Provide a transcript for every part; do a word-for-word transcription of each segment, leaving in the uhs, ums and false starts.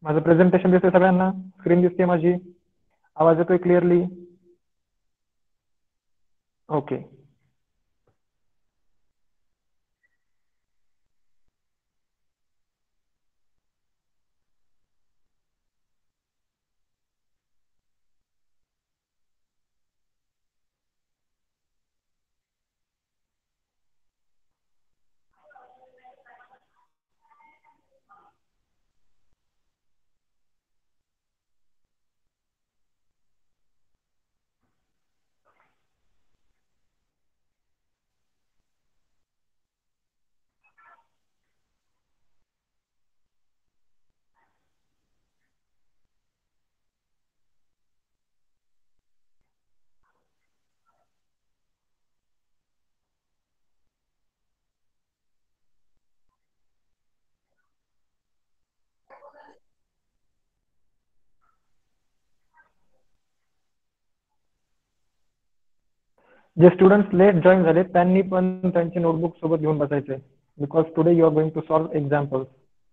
माझं प्रेझेंटेशन दिसतंय सगळ्यांना? स्क्रीन दिसते माझी? आवाज येतोय क्लिअरली? ओके. जे स्टुडंट्स लेट जॉईन झाले त्यांनी पण त्यांचे नोटबुक सोबत घेऊन बसायचे, because today you are going to solve examples.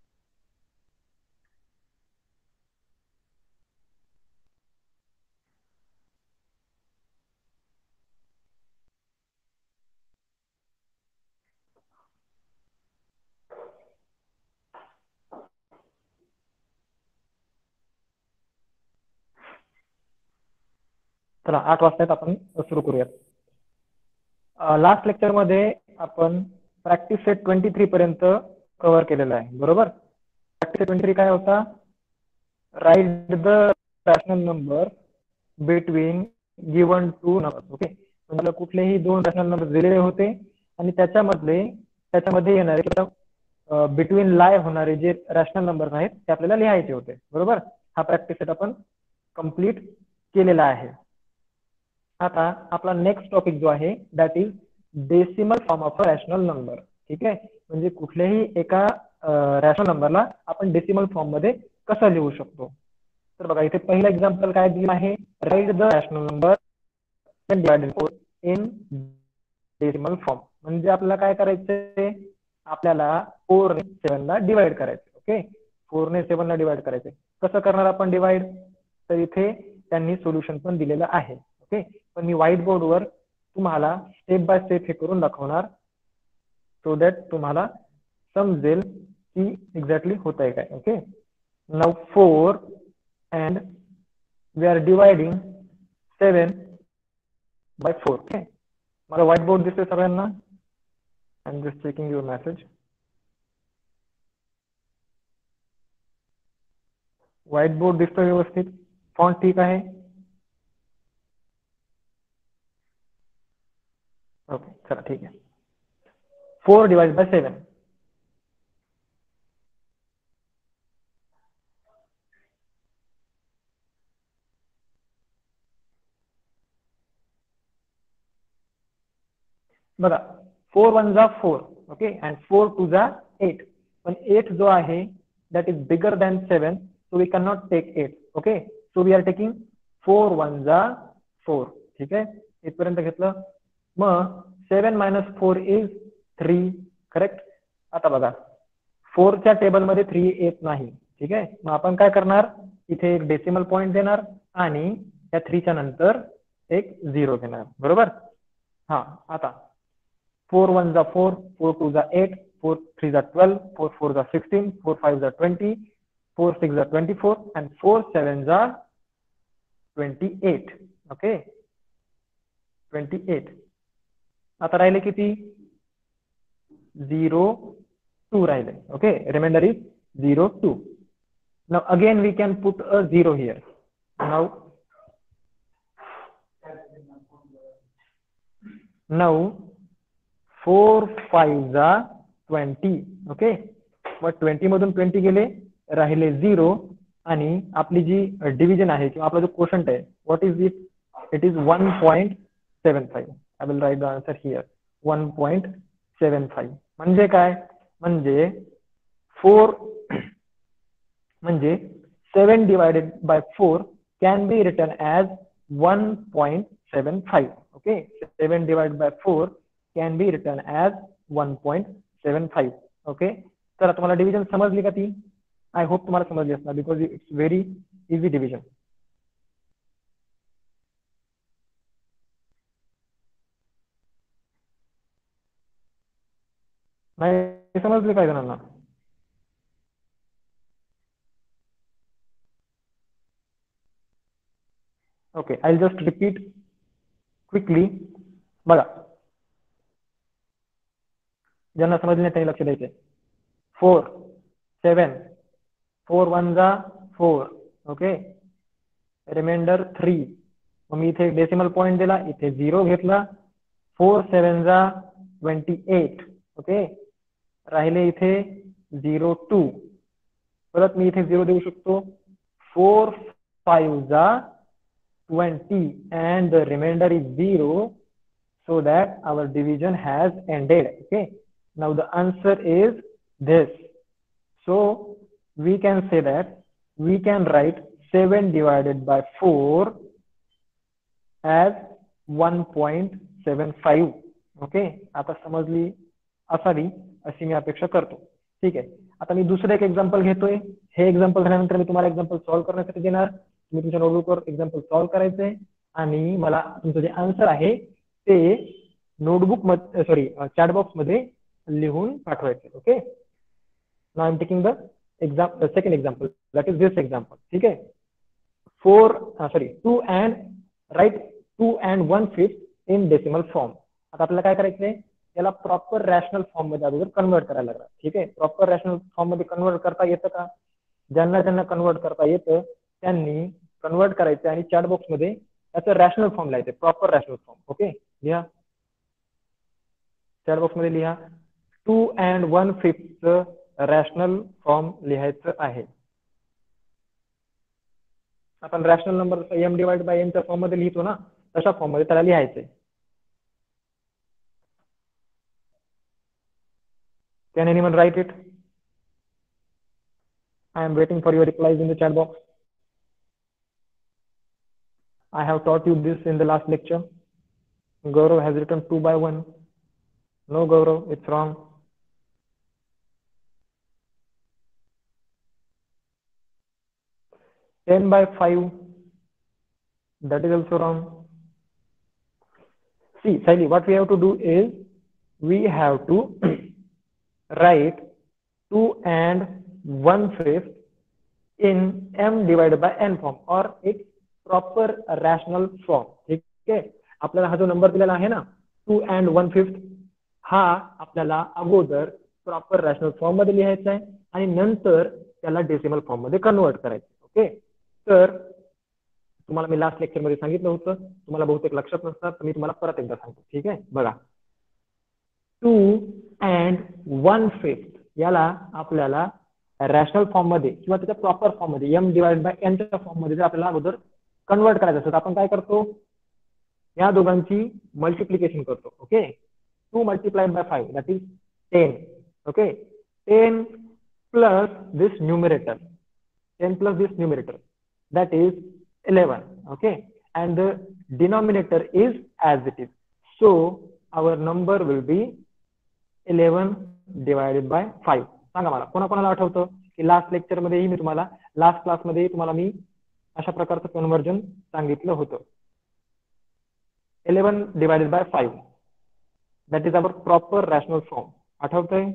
चला आठ वाजता आपण सुरू करूयात. लास्ट लेक्चर मध्ये आपण प्रॅक्टिस सेट ट्वेंटी थ्री पर्यंत कव्हर केलेला आहे, बरोबर? प्रॅक्टिस सेट ट्वेंटी थ्री काय होता? Write the rational number between given two numbers. Okay, तुम्हाला कुठलेही दोन रॅशनल नंबर दिलेले होते आणि त्याच्यामधले त्याच्यामध्ये येणारे बिटवीन लाय होणारे जे रॅशनल नंबर्स आहेत ते आपल्याला लिहायचे होते, बरोबर? हा प्रॅक्टिस सेट आपण कंप्लीट केलेला आहे. आता आपला नेक्स्ट टॉपिक जो आहे that is decimal form of a rational number. ठीक आहे, म्हणजे कुठल्याही एका रॅशनल नंबरला आपण डेसिमल फॉर्म मध्ये कसं लिहू शकतो. तर बघा इथे पहिलं एक्झाम्पल काय दिलं आहे? Write the rational number in decimal form. म्हणजे आपल्याला काय करायचंय? आपल्याला फोर ने सेवन ला डिवाइड करायचं. ओके, फोर ने सेवन ला डिवाइड करायचंय. कसं करणार आपण डिवाइड? तर इथे त्यांनी सोल्युशन पण दिलेलं आहे. ओके, पण मी व्हाईट बोर्ड वर तुम्हाला स्टेप बाय स्टेप हे करून दाखवणार, सो दॅट तुम्हाला समजेल की एक्झॅक्टली होत आहे काय. Okay, now four and we are dividing seven by four. Okay, मला व्हाईट बोर्ड दिसतोय सगळ्यांना? I am just checking your message. White board दिसतोय व्यवस्थित? फॉन्ट ठीक आहे? ओके, चला ठीक आहे. Four divide by seven. बघा, फोर वन जा four. Okay, and four two जा एट. पण एट जो आहे that is bigger than seven, so we can not take eight. Okay, so we are taking four one जा four. ठीक आहे, इथपर्यंत घेतलं. मग seven minus four is three. Correct. आता बघा, फोरच्या टेबलमध्ये थ्री येत नाही. ठीक आहे, मग आपण काय करणार? इथे एक डेसिमल पॉईंट देणार आणि या थ्रीच्या नंतर एक झिरो घेणार, बरोबर? हा, आता फोर वन जा फोर, फोर टू जा एट, फोर थ्री जा ट्वेल्व, फोर फोर जा सिक्सटीन, फोर फाइव जा ट्वेंटी, फोर सिक्स जा twenty four and four seven जा twenty eight. Okay, twenty eight. आता राहिले किती? झिरो टू राहिले. Okay, reminder is zero two. Now again we can put a zero here. Now now four five जा twenty. Okay, मग twenty मधून twenty गेले, राहिले झिरो. आणि आपली जी डिव्हिजन आहे किंवा आपला जो क्वोशंट आहे, what is it? It is one point seven five. I will write the answer here, one point seven five. म्हणजे काय? म्हणजे फोर म्हणजे seven divided by four can be written as one point seven five. Okay, seven divide by four can be written as one point seven five. Okay, तर तुम्हाला division समजली का ती? I hope तुम्हाला समजली असणार because it's very easy division. नाही समजले काय जणांना? Okay, I just repeat quickly. बघा, ज्यांना समजले नाही त्यांनी लक्ष द्यायचे. फोर सेवन, फोर वन जा फोर, ओके, रिमाइंडर थ्री. मग मी इथे डेसिमल पॉईंट दिला, इथे झिरो घेतला. फोर सेवन जा ट्वेंटी एट, ओके, राहिले इथे झिरो टू. परत मी इथे झिरो देऊ शकतो. फोर फाइव जा twenty and the remainder is zero, so that our division has ended. Okay, now the answer is this. So we can say that we can write seven divided by four as one point seven five. Okay, आता समजली असावी अशी मी अपेक्षा करतो. ठीक आहे, आता मी दुसरं एक एक्झाम्पल घेतोय. हे एक्झाम्पल झाल्यानंतर मी तुम्हाला एक्झाम्पल सॉल्व्ह करण्यासाठी देणार. तुम्ही तुमच्या नोटबुकवर एक्झाम्पल सॉल्व्ह करायचंय आणि मला तुमचं जे आन्सर आहे ते नोटबुक मध्ये सॉरी चॅटबॉक्स मध्ये लिहून पाठवायचे. Okay, now I am taking the exam second example, that is this example. ठीक आहे, four sorry two and write two and one fifth in decimal form. आता आपल्याला काय करायचंय, याला प्रॉपर रॅशनल फॉर्म मध्ये अगोदर कन्वर्ट करायला लागणार. ठीक आहे, प्रॉपर रॅशनल फॉर्म मध्ये कन्वर्ट करता येतं का? ज्यांना ज्यांना कन्वर्ट करता येतं त्यांनी कन्वर्ट करायचं आणि चॅट बॉक्स मध्ये त्याचं रॅशनल फॉर्म लिहायचं, प्रॉपर रॅशनल फॉर्म. ओके, लिहा चॅट बॉक्स मध्ये लिहा. Two and one fifth rational form लिहायचं आहे. आपण rational number M divide by एनच्या फॉर्म मध्ये लिहितो ना, तशा फॉर्म मध्ये त्याला लिहायचंय. Can anyone write it? I am waiting for your replies in the chat box. I have taught you this in the last lecture. Gaurav has written two by one. No, Gaurav, it's wrong. ten by five. That is also wrong. See, Saili, what we have to do is we have to write two and one fifth in m divided by n form or its proper rational form. ठीक आहे, आपल्याला हा जो number दिलेला आहे ना to and one fifth, हा आपल्याला अगोदर प्रॉपर रॅशनल फॉर्म मध्ये लिहायचा आहे आणि नंतर त्याला डेसिमल फॉर्म मध्ये कन्वर्ट करायचं. ओके, तर तुम्हाला मी लास्ट लेक्चर मध्ये सांगितलं होतं, तुम्हाला बहुतेक लक्षात नसतात, तर मी तुम्हाला परत एकदा सांगतो. ठीक आहे, बघा, टू अँड वन फिफ्थ याला आपल्याला रॅशनल फॉर्म मध्ये किंवा त्याच्या प्रॉपर फॉर्म मध्ये एम डिवाइड बाय एनच्या फॉर्म मध्ये जर आपल्याला अगोदर कन्वर्ट करायचं असेल तर आपण काय करतो, या दोघांची मल्टिप्लिकेशन करतो. Okay, two multiplied by five that is ten. Okay, ten plus this numerator, ten plus this numerator that is eleven. Okay, and the denominator is as it is, so our number will be eleven divided by five. सांगा मला कोणा कोणाला आठवतं की last lecture मध्येही मी तुम्हाला last class मध्ये तुम्हाला मी अशा प्रकारचं कन्वर्जन सांगितलं होतं. eleven divided by five, that is our proper rational form. आठवतंय?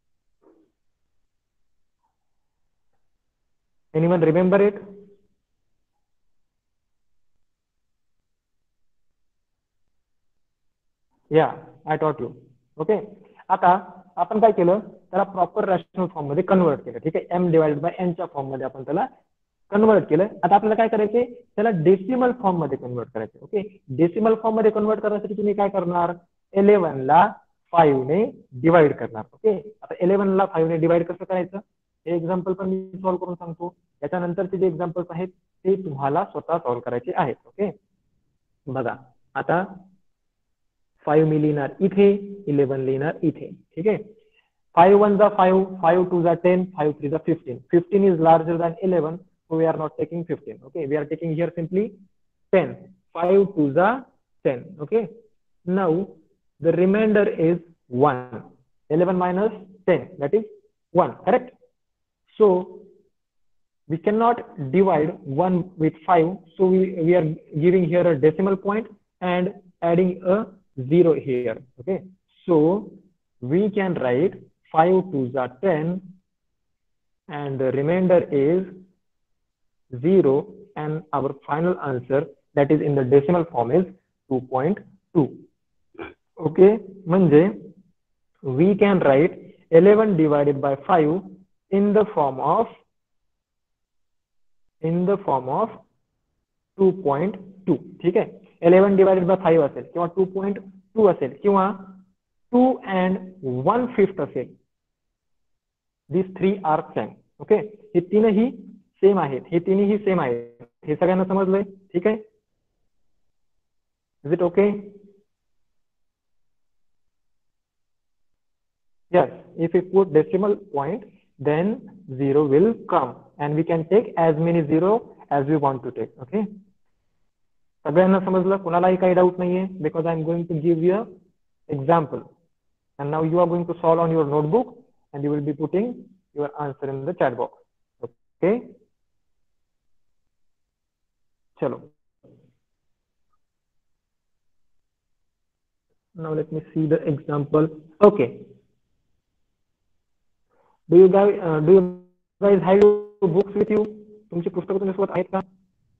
anyone remember it? या आय टॉट यू. ओके, आता आपण काय केलं, त्याला प्रॉपर रॅशनल फॉर्म मध्ये कन्वर्ट केलं. ठीक आहे, एम डिवाइडेड बाय एनच्या फॉर्म मध्ये आपण त्याला कन्वर्ट केलं. आता आपल्याला काय करायचंय, त्याला डेसिमल फॉर्म मध्ये कन्वर्ट करायचं. ओके, डेसिमल फॉर्म मध्ये कन्वर्ट करण्यासाठी तुम्ही काय करणार, इलेव्हन ला फाईव्ह ने डिवाइड करणार. ओके, आता इलेव्हन ला फाईव्ह ने डिवाइड कसं करायचं हे एक्झाम्पल पण मी सॉल्व्ह करून सांगतो. याच्यानंतरचे जे एक्झाम्पल्स आहेत ते तुम्हाला स्वतः सॉल्व्ह करायचे आहेत. ओके, बघा, आता फाईव्ह मी लिहिणार इथे, इलेव्हन लिहिणार इथे. ठीक आहे, फाईव्ह वन जा फाईव्ह, फाईव्ह टू जा टेन, फाईव्ह थ्री जा fifteen. Fifteen is larger than eleven, so we are not taking fifteen. Okay, we are taking here simply ten. five two za ten. Okay, now the remainder is one. eleven minus ten, that is one, correct? So we cannot divide one with five, so we, we are giving here a decimal point and adding a zero here. Okay, so we can write five twos are ten, and the remainder is zero, and our final answer that is in the decimal form is two point two. Okay, म्हणजे we can write eleven divided by five in the form of in the form of two point two. ठीक आहे, eleven divided by five असेल किंवा two point two असेल किंवा two and one fifth असेल. These three are same. Okay, हे तीनही same आहेत, हे तीनही सेम आहेत. हे सगळ्यांना समजलंय? ठीक आहे. Is it okay? Yes, if we put decimal point, then zero will come, and we can take as many zero as we want to take. Okay. सगळ्यांना समजलं? कुणालाही काही डाऊट नाहीये? Because I am going to give you an example, and now you are going to solve on your notebook, and you will be putting your answer in the chat box. Okay. चलो. Now let me see the example. Okay. Do you guys uh, do you guys have your books with you? तुमची पुस्तकं तुमच्यासोबत आहेत का?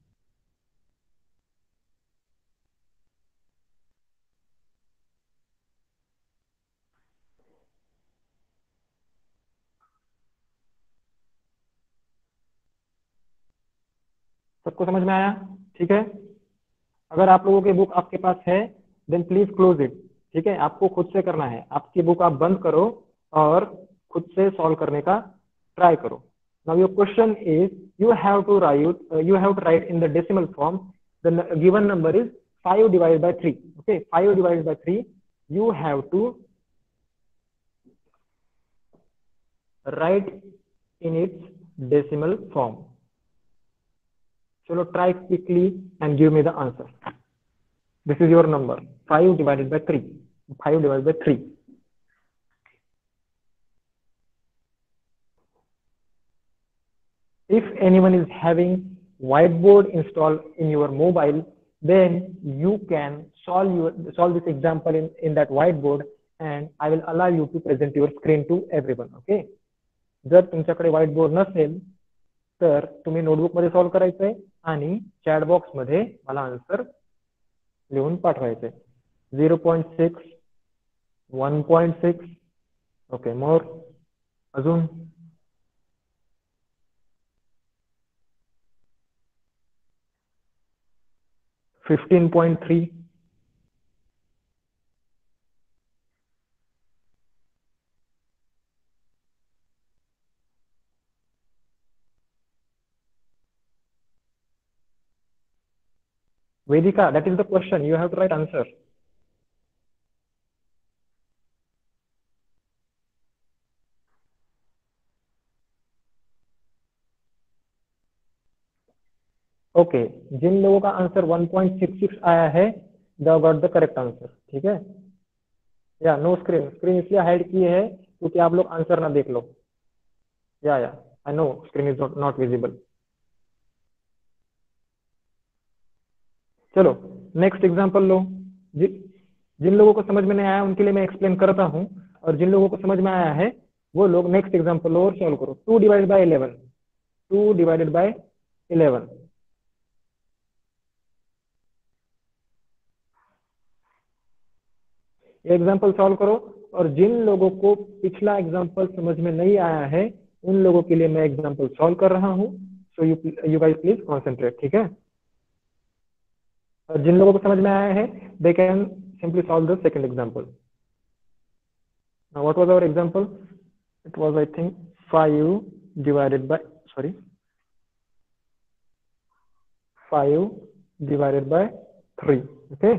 सबको समझ में आया? ठीक है. अगर आप लोगों की बुक आपके पास है, देन प्लीज क्लोज इट. ठीक है, आपको खुद से करना है. आपकी बुक आप बंद करो और खुद से सॉल्व करने का ट्राई करो. Now your question is, you have to write uh, you have to write in the decimal form. The given number is five divided by three. Okay, five divided by three. You have to write in its decimal form. So try quickly and give me the answer. This is your number, five divided by three. five divided by three. If anyone is having whiteboard installed in your mobile, then you can solve your solve this example in, in that whiteboard, and I will allow you to present your screen to everyone. Okay. जर तुमच्याकडे whiteboard नसेल तर तुम्ही notebook मध्ये solve करायचंय आणि chat box मध्ये मला आन्सर लिहून पाठवायचंय. zero point six, one point six. Okay, more अजून fifteen point three. Vedika, that is the question. You have to write answer. Okay, okay. जिन लोगों का answer one point six six आया है, they got the correct answer. ठीक है. Yeah no screen, screen इसलिए hide की है क्योंकि आप लोग आंसर ना देख लो. Yeah yeah I know screen is not visible. चलो नेक्स्ट एग्जांपल लो. जि, जिन लोगों को समझ में नहीं आया उनके लिए मैं एक्सप्लेन करता हूं, और जिन लोगों को समझ में आया है वो लोग नेक्स्ट एग्जांपल लो और सॉल्व करो. Two divided by eleven. Two divided by eleven. Example solve करो, और जिन लोगों को पिछला एग्जाम्पल समझ में नहीं आया है उन लोगों के लिए मैं एग्जाम्पल सॉल्व कर रहा हूं. So you you guys please concentrate. ठीक है. और जिन लोगों को समझ में आया है they can simply solve the second example. What was our example? It was I think five divided by sorry five divided by three. Okay.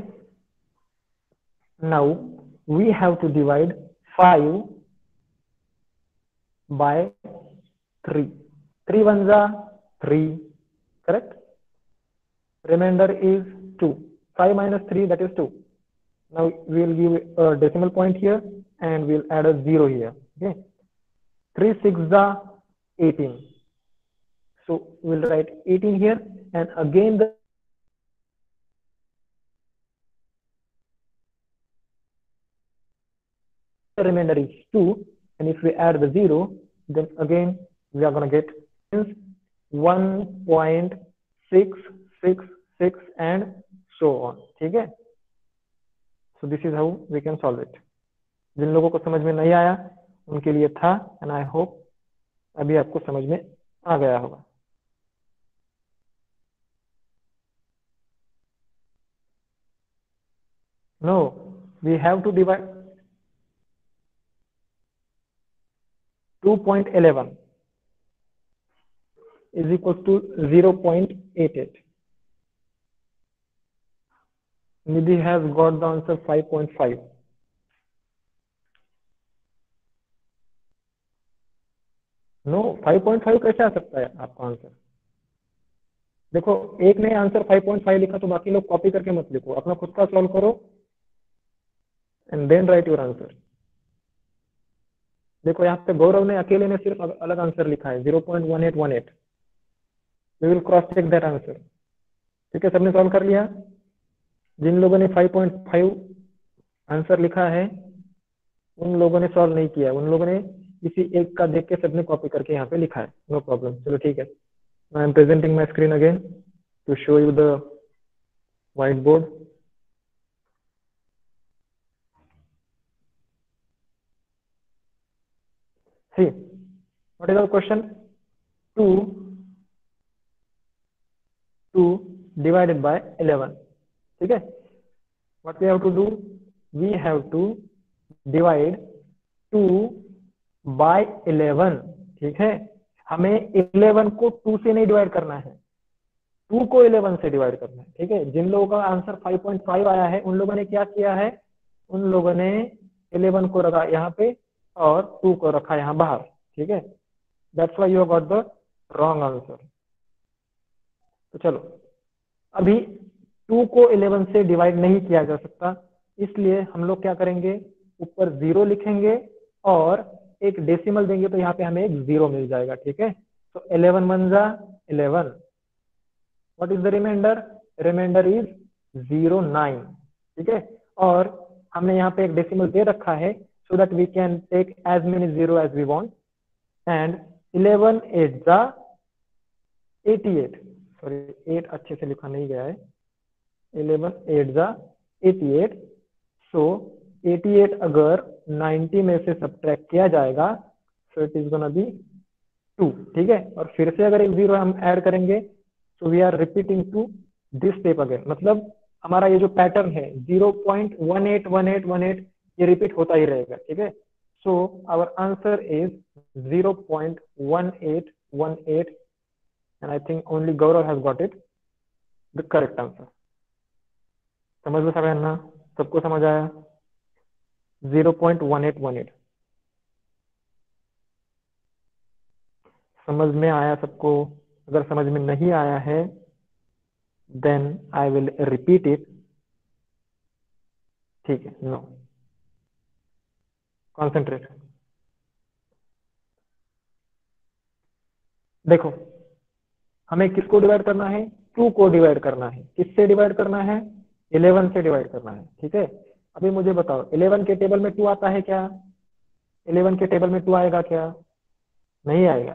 Now we have to divide five by three. three ones are three, correct? Remainder is two. five minus three, that is two. Now we will give a decimal point here and we'll add a zero here. Okay. three six are eighteen. So we'll write eighteen here, and again the remainder is two, and if we add the zero, then again we are going to get one point six six six and so on. ठीक है? So this is how we can solve it. जिन लोगों को समझ में नहीं आया उनके लिए था, and I hope अभी आपको समझ में आ गया होगा. No, we have to divide two point one one is equal to zero point eight eight. Nidhi has got the answer five point five. No, five point five कैसे आ सकता है आपका आंसर? देखो, एक ने आंसर five point five लिखा तो बाकी लोग कॉपी करके मत लिखो, अपना खुद का सॉल्व करो and then write your answer. देखो यहाँ पे गौरव ने अकेले ने सिर्फ अलग आंसर लिखा है zero point one eight one eight. We will cross check that answer. ठीक है, सबने सॉल्व कर लिया. जिन लोगों ने five point five आंसर लिखा है उन लोगों ने सॉल्व नहीं किया, उन लोगों ने इसी एक का देख के सबने कॉपी करके यहाँ पे लिखा है. नो प्रॉब्लम, चलो ठीक है. I am presenting my screen again to show you the white board. See what is our question? Two two divided by eleven. ठीक है, what we have to do? We have to divide two by eleven. ठीक है, हमें eleven को two से नहीं divide करना है, two को eleven से डिवाइड करना है. ठीक है, जिन लोगों का आंसर five point five आया है उन लोगों ने क्या किया है, उन लोगों ने eleven को रखा यहाँ पे और two को रखा यहाँ बाहर. ठीक है, that's why you got the wrong answer. तो चलो, अभी two को eleven से डिवाइड नहीं किया जा सकता, इसलिए हम लोग क्या करेंगे, ऊपर जीरो लिखेंगे और एक डेसिमल देंगे तो यहाँ पे हमें एक जीरो मिल जाएगा. ठीक है, तो eleven वन जा eleven. What is the reminder? Reminder is zero nine. ठीक है, और हमने यहाँ पे एक डेसिमल दे रखा है so that we can take as many zero as we want. And eleven eight जा eighty-eight. सॉरी, eight अच्छे से लिखा नहीं गया है. eleven eight जा eighty-eight. सो eighty-eight अगर ninety में से सब्ट्रैक्ट किया जाएगा so it is gonna be two. ठीक है, और फिर से अगर एक जीरो हम ऐड करेंगे so we are repeating to this step again. मतलब हमारा ये जो पैटर्न है zero point one eight one eight one eight ये रिपीट होता ही रहेगा. ठीक है, so our answer is zero point one eight one eight and I think only Gaurav has got it the correct answer. समझ लो सगळ्यांना, सबको समझ आया? zero point one eight one eight समझ में आया सबको? अगर समझ में नहीं आया है then I will repeat it. ठीक है, नो कॉन्सेंट्रेट. देखो, हमें किसको डिवाइड करना है? टू को डिवाइड करना है. किससे डिवाइड करना है? eleven से डिवाइड करना है. ठीक है, अभी मुझे बताओ eleven के टेबल में two आता है क्या? eleven के टेबल में two आएगा क्या? नहीं आएगा.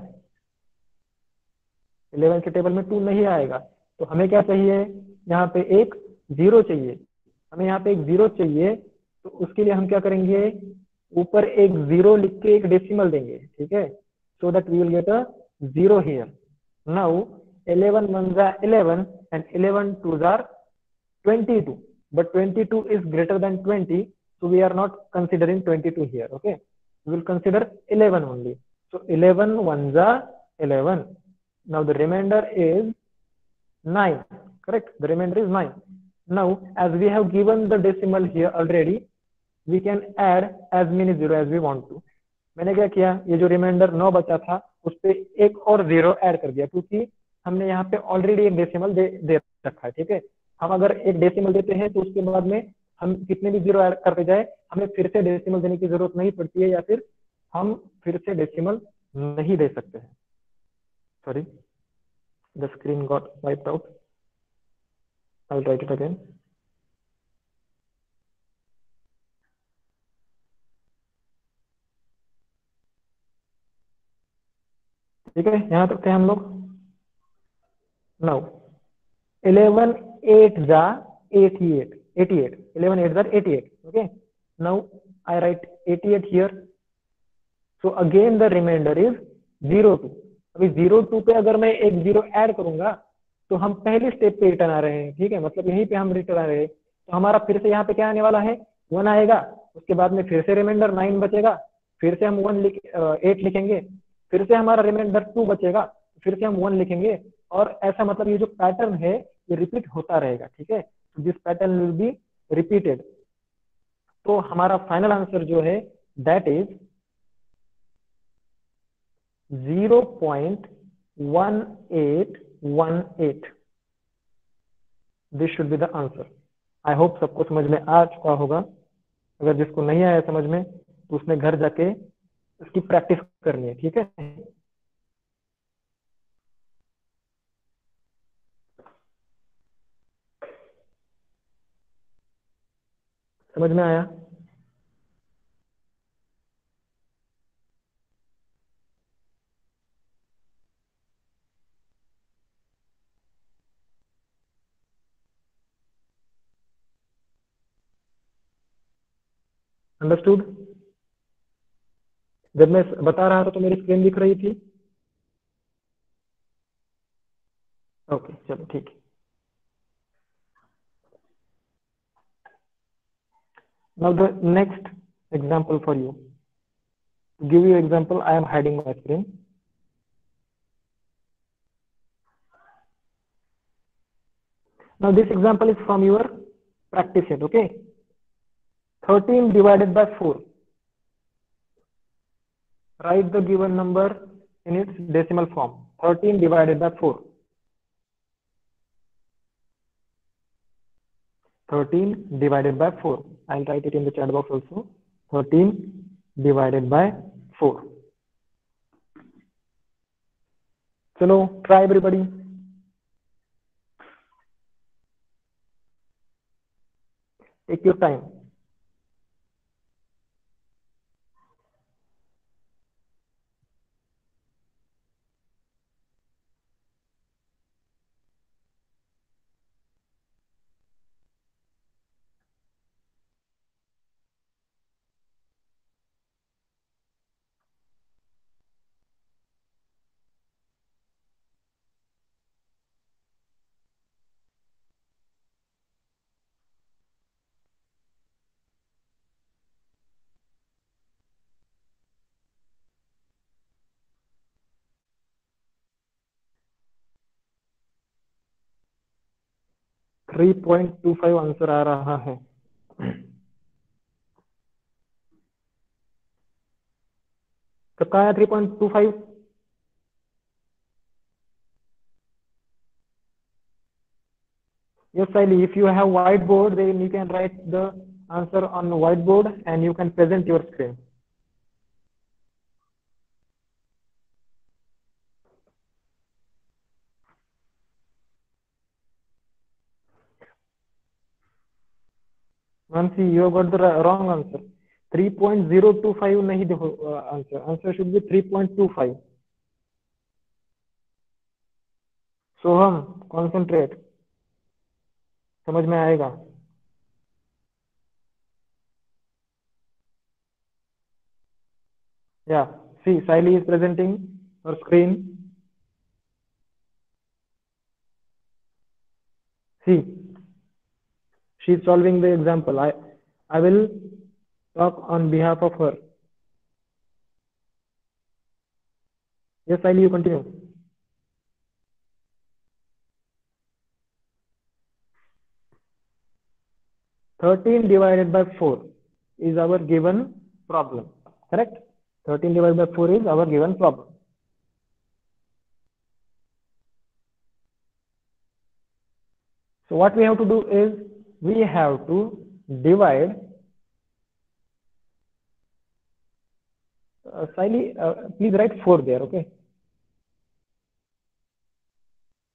eleven के टेबल में two नहीं आएगा. तो हमें क्या चाहिए? यहाँ पे एक जीरो चाहिए. हमें यहाँ पे एक जीरो चाहिए, तो उसके लिए हम क्या करेंगे, ऊपर एक जीरो लिख के एक डेसिमल देंगे. ठीक है, so that we will get a zero here. Now eleven ones are eleven and eleven twos are twenty-two, but twenty-two is greater than twenty, so we are not considering twenty-two here. Okay, we will consider eleven only. So eleven ones are eleven. Now the remainder is nine. Correct, the remainder is nine. Now as we have given the decimal here already, we can add as many zero as we want to. मैंने क्या किया, ये जो reminder नौ बचा था उस पे एक और जीरो ऐड कर दिया, क्योंकि हमने यहाँ पे ऑलरेडी एक डेसिमल दे दे रखा है. ठीक है, हम अगर एक डेसिमल देते हैं तो उसके बाद में हम कितने भी जीरो ऐड करते जाए हमें फिर से डेसिमल देने की जरूरत नहीं पड़ती है, या फिर हम फिर से डेसिमल नहीं दे सकते हैं. Sorry, The screen got wiped out. I'll write it again. ठीक है, यहां तक थे हम लोग. Now eleven eight जा eighty-eight. eighty-eight. eleven eight जा eighty-eight. Okay. Now I write eighty-eight here. So again the remainder is zero two. अभी zero two पे अगर मैं एक जीरो ऐड करूंगा तो हम पहले स्टेप पे रिटर्न आ रहे हैं. ठीक है, मतलब यहीं पे हम रिटर्न आ रहे हैं. तो हमारा फिर से यहाँ पे क्या आने वाला है, वन आएगा. उसके बाद में फिर से रिमाइंडर नाइन बचेगा. फिर से हम वन लिख एट लिखेंगे. फिर से हमारा रिमाइंडर टू बचेगा. फिर से हम वन लिखेंगे. और ऐसा मतलब ये जो पैटर्न है ये रिपीट होता रहेगा. ठीक है, this pattern will be repeated. तो हमारा फाइनल आंसर जो है that is zero point one eight one eight. This should be the answer. I hope सबको समझ में आ चुका होगा. अगर जिसको नहीं आया समझ में तो उसने घर जाके इसकी प्रैक्टिस करनी है. ठीक है, समझ में आया? अंडरस्टूड? जब मैं बता रहा था तो मेरी स्क्रीन दिख रही थी? ओके, चलो ठीक है. Now the next example for you. To give you example, I am hiding my screen. Now this example is from your practice set. Okay, thirteen divided by four. Write the given number in its decimal form. thirteen divided by four. thirteen divided by four. I'll write it in the chat box also. thirteen divided by four. Chalo, try everybody. Take your time. Three point two five answer आ रहा है. कब आया three point two five? Yes, Sally, if you have whiteboard, then you can write the answer on whiteboard and you can present your screen. Nancy, you got the wrong answer. three point zero two five नहीं देखो answer. Answer should be three point two five. Soham, concentrate. समझ में आएगा. Yeah, see, Sally is presenting her screen. See, she is solving the example. I, I will talk on behalf of her. Yes, Sally, you continue. thirteen divided by four is our given problem. Correct? thirteen divided by four is our given problem. So what we have to do is we have to divide. Uh, Sally, uh, please write four there. Okay.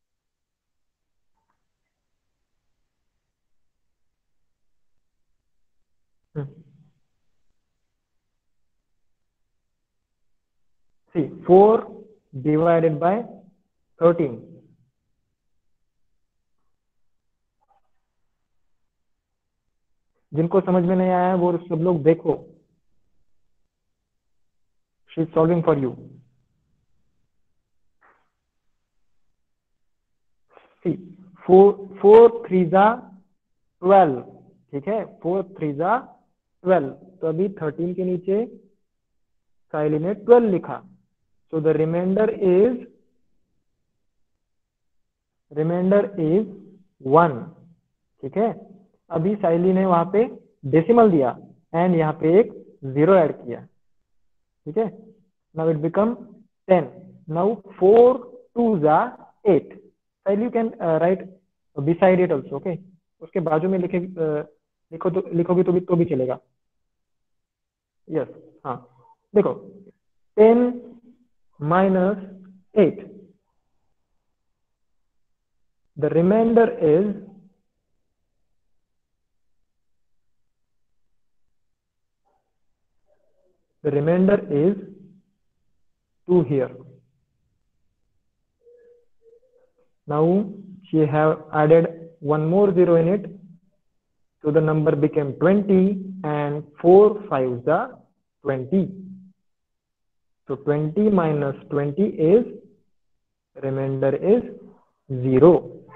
See four divided by thirteen, जिनको समझ में नहीं आया वो सब लोग देखो, she is solving for you. See four four three जा ट्वेल्व, ठीक है, फोर थ्री जा ट्वेल्व, तो अभी थर्टीन के नीचे साइली ने ट्वेल्व लिखा, so the reminder is reminder is one, ठीक है। अभी साइली ने वहां पे डेसिमल दिया एंड यहाँ पे एक जीरो ऐड किया, ठीक है। Now it become ten. Now four two जा eight, Saili you can write beside it also, okay, उसके बाजू में लिखे uh, लिखो तो लिखोगे तो भी तो भी चलेगा। यस yes, हाँ, देखो ten minus eight, the reminder is the reminder is two here. Now she have added one more zero in it, so the number became twenty, and four fives are twenty. So twenty minus twenty is, remainder is zero.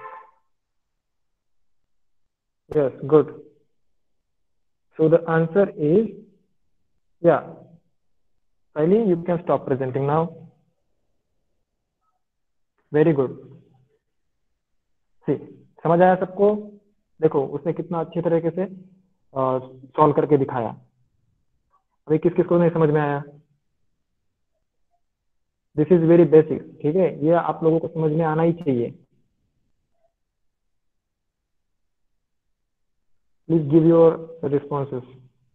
Yes, good. So the answer is, yeah, Saili, you can stop presenting now. Very good. See, समझ आया सबको? देखो उसने कितना अच्छे तरीके से solve करके दिखाया। अभी किस किस को नहीं समझ में आया? दिस इज वेरी बेसिक, ठीक है, ये आप लोगों को समझ में आना ही चाहिए। Please give your responses.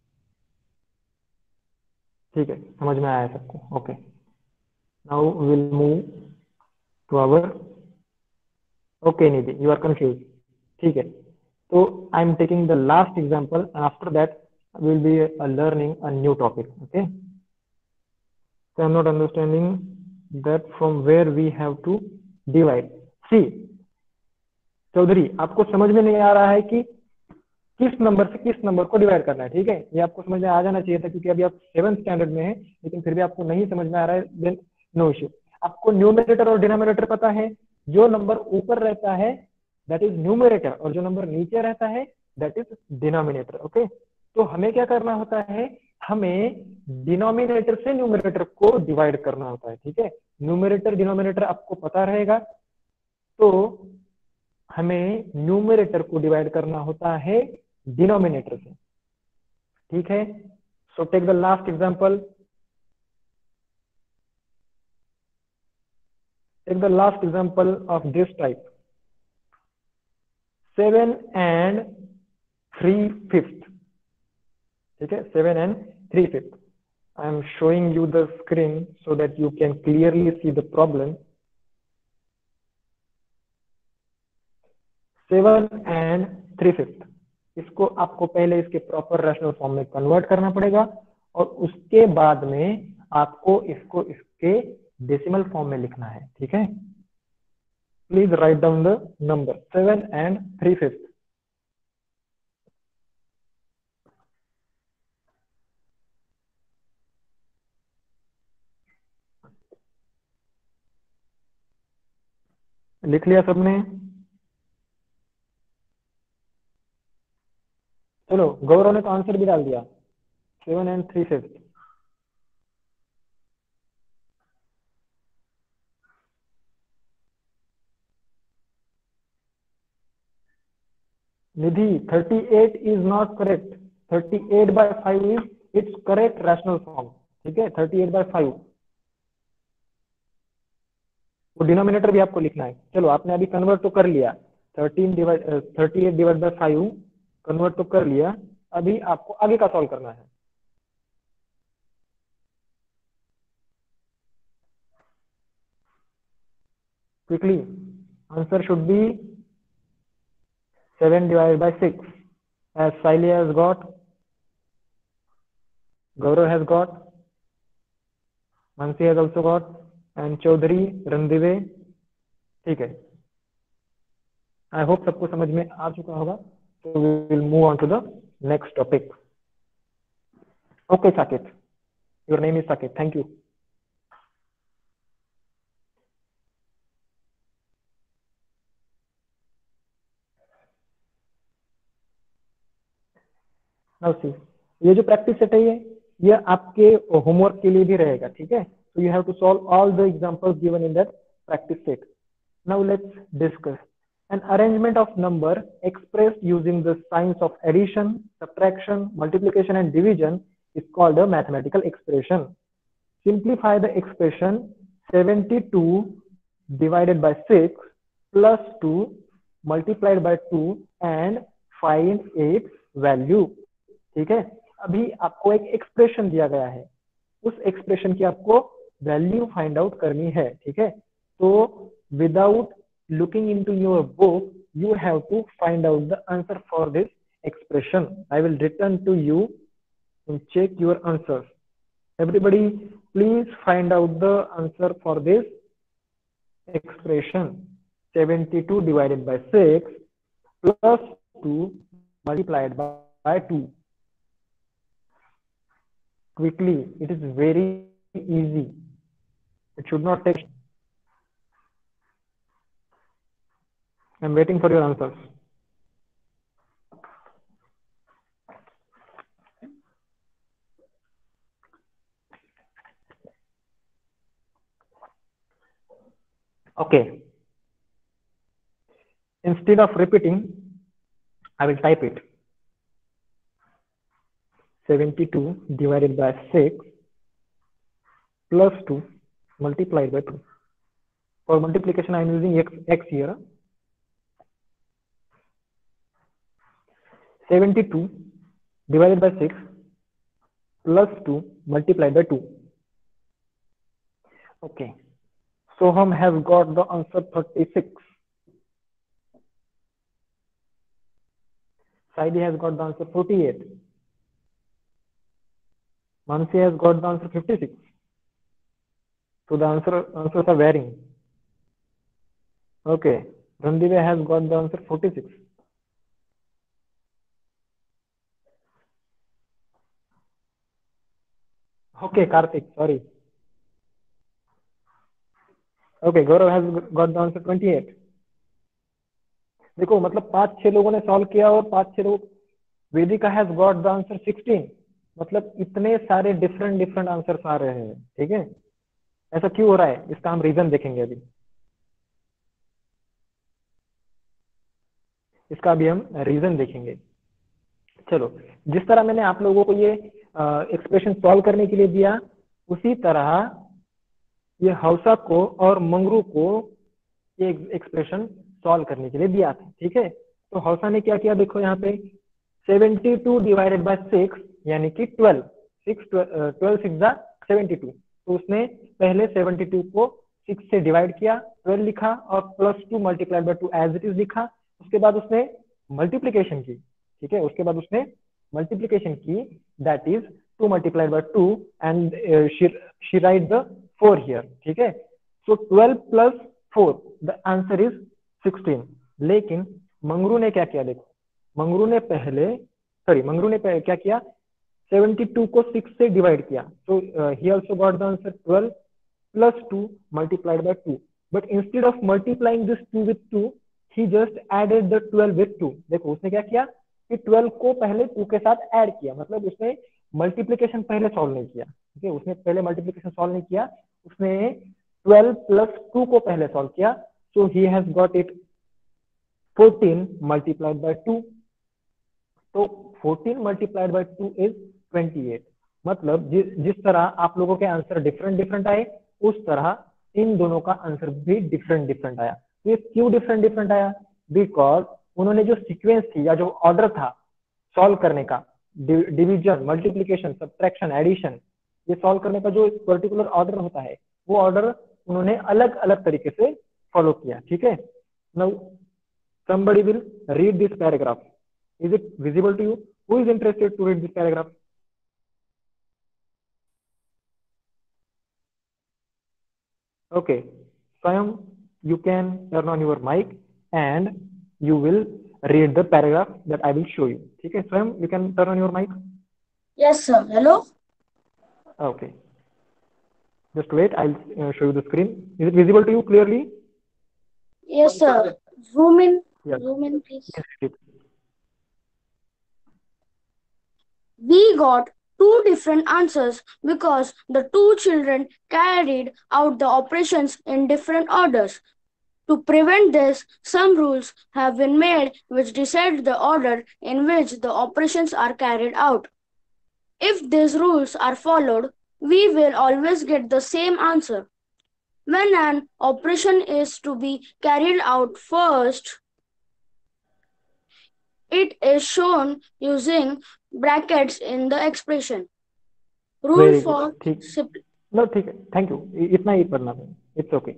ठीक है, समझ में आया सबको? Okay, now will move to our, okay Nidhi, you are confuse, ठीक है। तो I am taking the last example, after that will be learning a new topic, okay. So I'm not understanding that from where we have to divide. See, Chaudhary, आपको समझ में नहीं आ रहा है कि किस नंबर से किस नंबर को डिवाइड करना है, ठीक है, ये आपको समझ में आ जाना चाहिए था, क्योंकि अभी आप सेवंथ स्टैंडर्ड में हैं, लेकिन फिर भी आपको नहीं समझ में आ रहा है, देन नो इश्यू। आपको न्यूमरेटर और डिनोमिनेटर पता है, जो नंबर ऊपर रहता है दैट इज न्यूमरेटर, और जो नंबर नीचे रहता है दैट इज डिनोमिनेटर, ओके। तो हमें क्या करना होता है, हमें डिनोमिनेटर से न्यूमरेटर को डिवाइड करना होता है, ठीक है। न्यूमरेटर डिनोमिनेटर आपको पता रहेगा, तो हमें न्यूमरेटर को डिवाइड करना होता है डिनोमिनेटर से, ठीक है। So take the last example, take the last example of this type, seven and three fifth, ठीक है, seven and three fifth. I am showing you the screen so that you can clearly see the problem. Seven and three fifth, इसको आपको पहले इसके proper rational form में convert करना पड़ेगा, और उसके बाद में आपको इसको इसके डेसिमल फॉर्म में लिखना है, ठीक है। Please write down the number seven and three fifth. लिख लिया सबने? चलो, गौरव ने तो आंसर भी डाल दिया, seven and three fifth. Nidhi, thirty eight is not correct, thirty eight by five is it's correct rational form, ठीक है, थर्टी एट बाय फाइव, वो डिनोमिनेटर भी आपको लिखना है। चलो, आपने अभी कन्वर्ट तो कर लिया, thirteen divide thirty eight divide by five convert तो कर लिया, अभी आपको आगे का सॉल्व करना है। Quickly, answer should be seven divided by six, as Saili has got Gaurav has got, Mansi has also got, and Chaudhary, Randive. ठीक है, आई होप सबको समझ में आ चुका होगा. तो we will move on to the next topic. Okay Saket, your name is Saket, thank you. Now see, ये जो प्रैक्टिस सेट है ये ये आपके होमवर्क के लिए भी रहेगा. ठीक है, so you have to solve all the examples given in that practice set. Now let's discuss an arrangement of number expressed using the signs of addition, subtraction, multiplication and division is called a mathematical expression. Simplify the expression seventy-two divided by six plus two multiplied by two and find its value. ठीक है, अभी आपको एक expression दिया गया है, उस expression की आपको वैल्यू फाइंड आउट करनी है. ठीक है, तो without looking into your book you have to find out the answer for this expression. I will return to you and check your answers. Everybody please find out the answer for this expression. seventy-two divided by six plus two multiplied by two. Quickly, it is very easy. It should not take. I'm waiting for your answers. Okay. Instead of repeating, I will type it. seventy-two divided by six plus two multiplied by two. For multiplication, I am using x, x here. seventy-two divided by six plus two multiplied by two. Okay. Soham has got the answer thirty-six. Saidi has got the answer forty-eight. Mansi has got the answer fifty-six. So the answer answers are varying. Okay. Randive has got the answer forty-six. Okay, Karthik, sorry. Okay, Gaurav has got the answer twenty-eight. देखो मतलब पांच छह लोगों ने solve किया और पांच छह लोग. Vedika has got the answer sixteen. मतलब इतने सारे डिफरेंट डिफरेंट आंसर्स आ रहे हैं. ठीक है, ऐसा क्यों हो रहा है, इसका हम रीजन देखेंगे अभी. इसका अभी हम रीजन देखेंगे. चलो, जिस तरह मैंने आप लोगों को ये एक्सप्रेशन सॉल्व करने के लिए दिया, उसी तरह ये हौसा को और मंगरू को ये एक्सप्रेशन सॉल्व करने के लिए दिया था. ठीक है, तो हौसा ने क्या किया, देखो यहाँ पे seventy-two डिवाइडेड बाय सिक्स यानी कि ट्वेल्व. सिक्स ट्वेल्व सिक्स जा सेवेंटी टू. तो उसने पहले seventy-two को सिक्स से डिवाइड किया, ट्वेल्व लिखा और plus two multiplied by two as it is लिखा. उसके बाद उसने मल्टीप्लीकेशन की. ठीक है, उसके बाद उसने मल्टीप्लीकेशन की, that is two multiplied by two and she write the four here. ठीक है, so twelve plus four the answer is sixteen. लेकिन मंगरू ने क्या किया, देखो मंगरू ने पहले सॉरी मंगरू ने क्या किया, seventy-two को सिक्स से डिवाइड किया. so uh, he also got the answer twelve plus two multiplied by two. but instead of multiplying this two with two, he just added the twelve with two. देखो उसने क्या किया कि twelve को पहले to के साथ ऐड किया. मतलब उसने मल्टीप्लीकेशन पहले सॉल्व नहीं किया. ठीक है, उसने पहले मल्टीप्लीकेशन सॉल्व नहीं किया, उसने ट्वेल्व प्लस टू को पहले सॉल्व किया. So he has got it fourteen multiplied by two. तो fourteen multiplied by two is twenty-eight. मतलब जि, जिस तरह आप लोगों के आंसर डिफरेंट डिफरेंट आए, उस तरह इन दोनों का आंसर भी डिफरेंट डिफरेंट आया. तो ये क्यों डिफरेंट डिफरेंट आया, बिकॉज उन्होंने जो सीक्वेंस थी या जो ऑर्डर था सॉल्व करने का, डिवीजन, मल्टीप्लीकेशन, सब्ट्रैक्शन, एडिशन, ये सॉल्व करने का जो पर्टिकुलर ऑर्डर होता है, वो ऑर्डर उन्होंने अलग अलग तरीके से फॉलो किया. ठीक है, now somebody will read this paragraph. Is it visible to you? Who is interested to read this paragraph? Okay, Swayam, you can turn on your mic and you will read the paragraph that I will show you. Okay, Swayam, you can turn on your mic. Yes, sir. Hello? Okay, just wait. I'll uh, show you the screen. Is it visible to you clearly? Yes, sir. Zoom in. Yes. Zoom in, please. Yes, it is. We got two different answers because the two children carried out the operations in different orders. To prevent this, some rules have been made which decide the order in which the operations are carried out. If these rules are followed, we will always get the same answer. When an operation is to be carried out first, it is shown using brackets in the expression. Rule Very good. for ठीक. simple. No, ठीक है. Thank you. इ- इतना ही पढ़ना है. It's okay.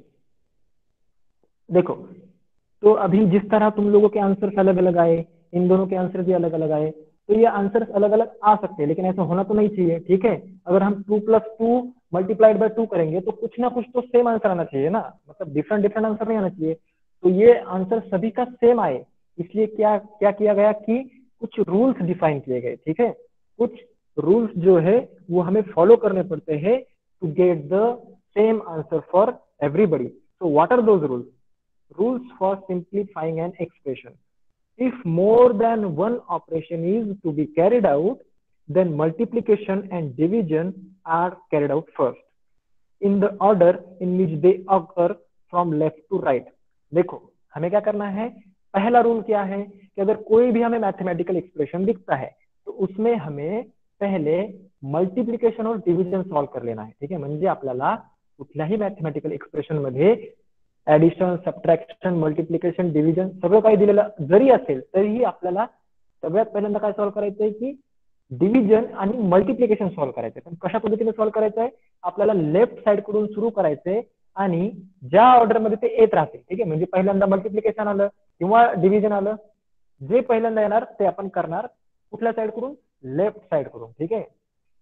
देखो, तो अभी जिस तरह तुम लोगों के आंसर्स अलग अलग आए, इन दोनों के आंसर भी अलग अलग आए, तो ये आंसर्स अलग अलग आ सकते हैं, लेकिन ऐसा होना तो नहीं चाहिए. ठीक है, अगर हम two plus two multiplied by two करेंगे तो कुछ ना कुछ तो सेम आंसर आना चाहिए ना, मतलब डिफरेंट डिफरेंट आंसर नहीं आना चाहिए. तो ये आंसर सभी का सेम आए, इसलिए क्या क्या किया गया कि कुछ रूल्स डिफाइन किए गए. ठीक है, कुछ रूल्स जो है वो हमें फॉलो करने पड़ते हैं to get the same answer for everybody. So what are those rules? Rules for simplifying an expression. If more than one operation is to be carried out, then multiplication and division are carried out first in the order in which they occur from left to right. देखो, हमें क्या करना है? पहला rule क्या है कि अगर कोई भी हमें मैथमेटिकल एक्सप्रेशन दिखता है तो उसमें हमें पहले मल्टिप्लिकेशन और डिव्हिजन सॉल्व कर लेना है. ठीक है, म्हणजे आपल्याला कुठल्याही मॅथमॅटिकल एक्सप्रेशन मध्ये ऍडिशन, सबट्रॅक्शन, मल्टिप्लिकेशन, डिव्हिजन सगळं काही दिलेलं जरी असेल तरीही आपल्याला सगळ्यात पहिल्यांदा काय सॉल्व करायचंय की डिव्हिजन आणि मल्टिप्लिकेशन सॉल्व करायचंय. पण कशा पद्धतीने सॉल्व करायचंय? आपल्याला लेफ्ट साइड कडून सुरू करायचंय आणि ज्या ऑर्डर मध्ये ते येत राहते. ठीक आहे, म्हणजे पहिल्यांदा मल्टिप्लिकेशन आलं किंवा डिव्हिजन आलं, जे पहिल्यांदा येणार ते आपण करणार कुठल्या साइड कडून? लेफ्ट साइड कडून. ठीक आहे.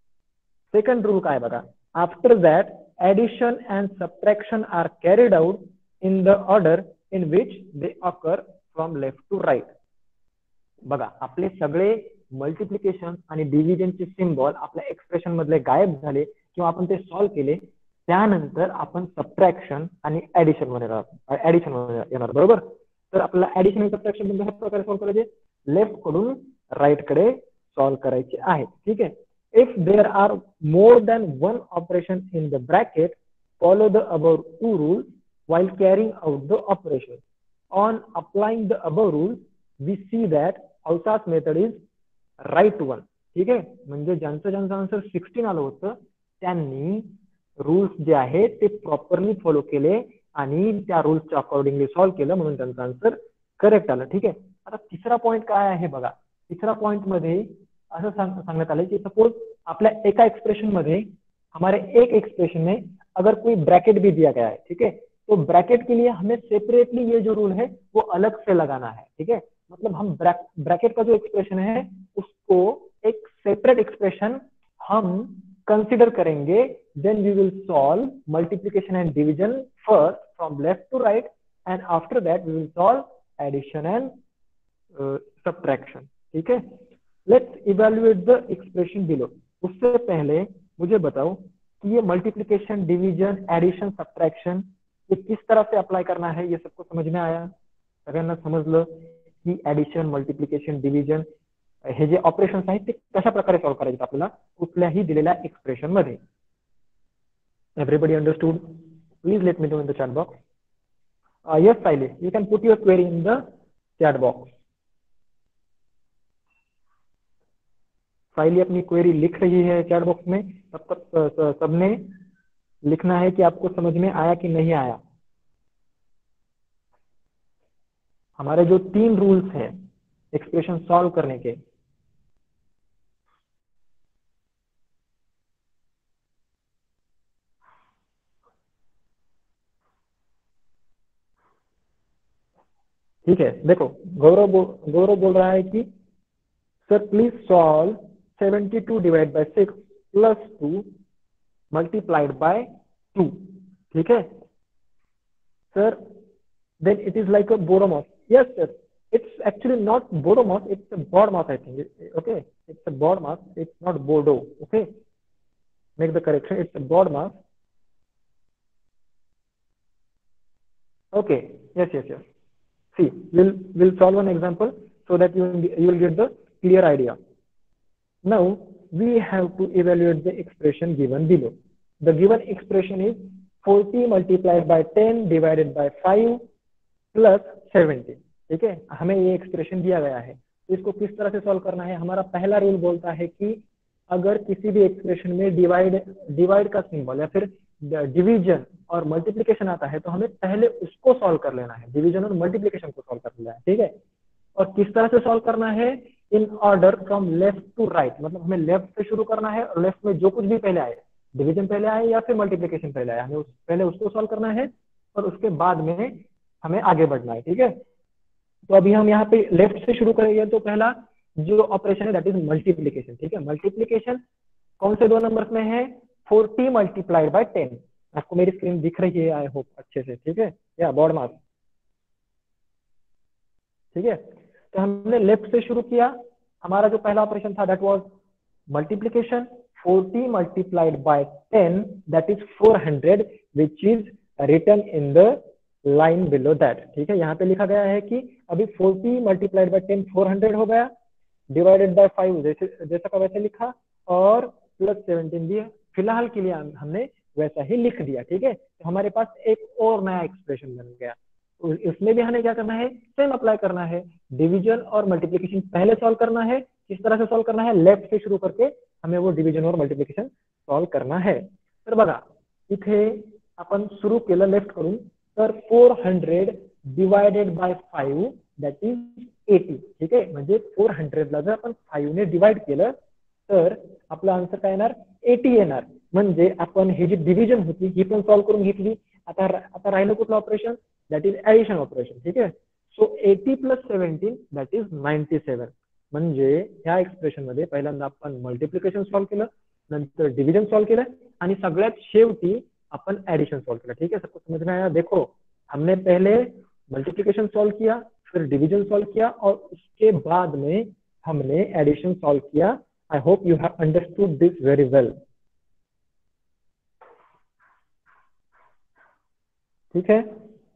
सेकंड रूल काय बघा, after that addition and subtraction are carried out in the order in which they occur from left to right. बघा, आपले सगळे मल्टिप्लिकेशन आणि डिव्हिजनचे सिम्बॉल आपल्या एक्सप्रेशन मधले गायब झाले किंवा आपण ते सॉल्व्ह केले, त्यानंतर आपण सबट्रॅक्शन आणि ऍडिशन मध्ये ऍडिशन मध्ये येणार. बरोबर, तर आपल्याला ऍडिशन आणि सबट्रॅक्शन म्हणजे ह्या प्रकारे सॉल्व्ह करायचे, लेफ्ट कडून राईट कडे सॉल्व्ह करायचे आहे. ठीक आहे. If there are more than one operation in the bracket, follow the above two rules while carrying out the operation. On applying the above rules, we see that Hausas method is right one. ठीक आहे, म्हणजे ज्यांचं ज्यांचं answer sixteen आलं होतं त्यांनी rules जे आहेत ते प्रॉपरली फॉलो केले आणि त्या रूल्सच्या अकॉर्डिंगली सॉल्व्ह केलं, म्हणून त्यांचं आन्सर करेक्ट आलं. ठीक आहे. आता तिसरा पॉईंट काय आहे बघा, तिसरा पॉईंट मध्ये असं सांग सांगण्यात आलं की सपोज आपल्या एका एक्सप्रेशन मध्ये हमारे एक एक्सप्रेशन में अगर कोई ब्रैकेट भी दिया गया है, ठीक है, तो ब्रैकेट के लिए हमें सेपरेटली ये जो रूल है वो अलग से लगाना है. ठीक है, मतलब हम ब्रैकेट का जो एक्सप्रेशन है उसको एक सेपरेट एक्सप्रेशन हम कंसिडर करेंगे. Then we will solve multiplication and division first from left to right and after that we will solve addition and subtraction. ठीक है, let's evaluate the expression below. उससे पहले मुझे बताओ कि ये मल्टीप्लिकेशन, डिवीजन, एडिशन, सबट्रैक्शन ये किस तरह से अप्लाई करना है? ये सबको समझ में आया? सगळ्यांना समजलं की ऍडिशन, मल्टिप्लिकेशन, डिव्हिजन हे जे ऑपरेशन्स आहेत ते कशा प्रकारे सॉल्व्ह करायचे आपल्याला कुठल्याही दिलेल्या एक्सप्रेशन मध्ये? Everybody understood? Please let me know in the chat box. Yes Saili, you can put your query in the chat box. Saili अपनी क्वेरी लिख रही है चैट बॉक्स में. तब तक सबने लिखना है कि आपको समझ में आया कि नहीं आया. हमारे जो तीन रूल्स हैं एक्सप्रेशन सॉल्व करने के, ठीक है. देखो, गौरव गौरव बोल रहा है कि sir please solve seventy two divide by six plus two multiplied by two. ठीक है, Sir, then it is like a BODMAS. Yes, sir. It's actually not BODMAS, it's a BODMAS, I think. Okay, it's a BODMAS, it's not Bodo. Okay, make the correction, it's a BODMAS. Okay, yes, yes, yes. See, we'll we'll solve one example so that you will, you will get the clear idea. Now we have to evaluate the expression given below. The given expression is forty multiplied by ten divided by five plus seventy. ठीक है, हमें ये expression दिया गया है, तो इसको किस तरह से सॉल्व करना है. हमारा पहला रूल बोलता है कि अगर किसी भी एक्सप्रेशन में डिवाइड डिवाइड का सिंबल या फिर डिवीजन और मल्टीप्लिकेशन आता है तो हमें पहले उसको सॉल्व कर लेना है, डिवीजन और मल्टीप्लिकेशन को सॉल्व कर लेना है. ठीक है, और किस तरह से सॉल्व करना है, in order from left to right. मतलब हमें लेफ्ट से शुरू करना है और लेफ्ट में जो कुछ भी पहले आए, डिवीजन पहले आए या फिर मल्टीप्लिकेशन पहले आए, हमें उस, पहले उसको सॉल्व करना है और उसके बाद में हमें आगे बढ़ना है. ठीक है, तो अभी हम यहाँ पे लेफ्ट से शुरू करेंगे. तो पहला जो ऑपरेशन है दैट इज मल्टीप्लिकेशन. ठीक है, मल्टीप्लिकेशन कौन से दो नंबर्स में है, फोर्टी मल्टीप्लाइड बाय टेन. आपको मेरी स्क्रीन दिख रही है आई होप अच्छे से. ठीक है, या BODMAS. ठीक है, तो हमने लेफ्ट से शुरू किया. हमारा जो पहला ऑपरेशन था that was multiplication. Forty multiplied by ten that is four hundred which is written in the line below that. ठीक है, यहाँ पे लिखा गया है कि अभी forty multiplied by ten four hundred हो गया, डिवाइडेड बाय फाइव जैसे जैसा का वैसे लिखा और प्लस सेवनटीन दिया. फिलहाल के लिए हमने वैसा ही लिख दिया. ठीक है, तो हमारे पास एक और नया एक्सप्रेशन बन गया. इसमें भी हमें क्या करना है, सेम अप्लाई करना है. डिवीजन और मल्टीप्लिकेशन पहले सॉल्व करना है. किस तरह से सॉल्व करना है, लेफ्ट से शुरू करके हमें वो डिवीजन और मल्टीप्लिकेशन सॉल्व करना है. तर बघा इथे आपण सुरू केलं लेफ्ट करून. तर four hundred divided by five that is eighty. ठीक आहे, म्हणजे फोर हंड्रेड ला जर आपण फाइव ने डिवाइड केलं तर आपला आन्सर काय येणार, एटी येणार. म्हणजे आपण ही जी डिव्हिजन होती ही पण सॉल्व करून घेतली. आता आता राहिलं कुठलं operation, that is addition operation. ठीक आहे, so eighty plus seventeen that is ninety seven. म्हणजे ह्या एक्सप्रेशन मध्ये पहिल्यांदा आपण मल्टिप्लिकेशन सॉल्व केलं, नंतर डिव्हिजन सॉल्व केलं आणि सगळ्यात शेवटी अपन एडिशन सॉल्व किया. ठीक है, सबको समझ में आया. देखो हमने पहले मल्टीप्लिकेशन सॉल्व किया, फिर डिवीजन सॉल्व किया और उसके बाद में हमने एडिशन सॉल्व किया. I hope you have understood this very well. ठीक है,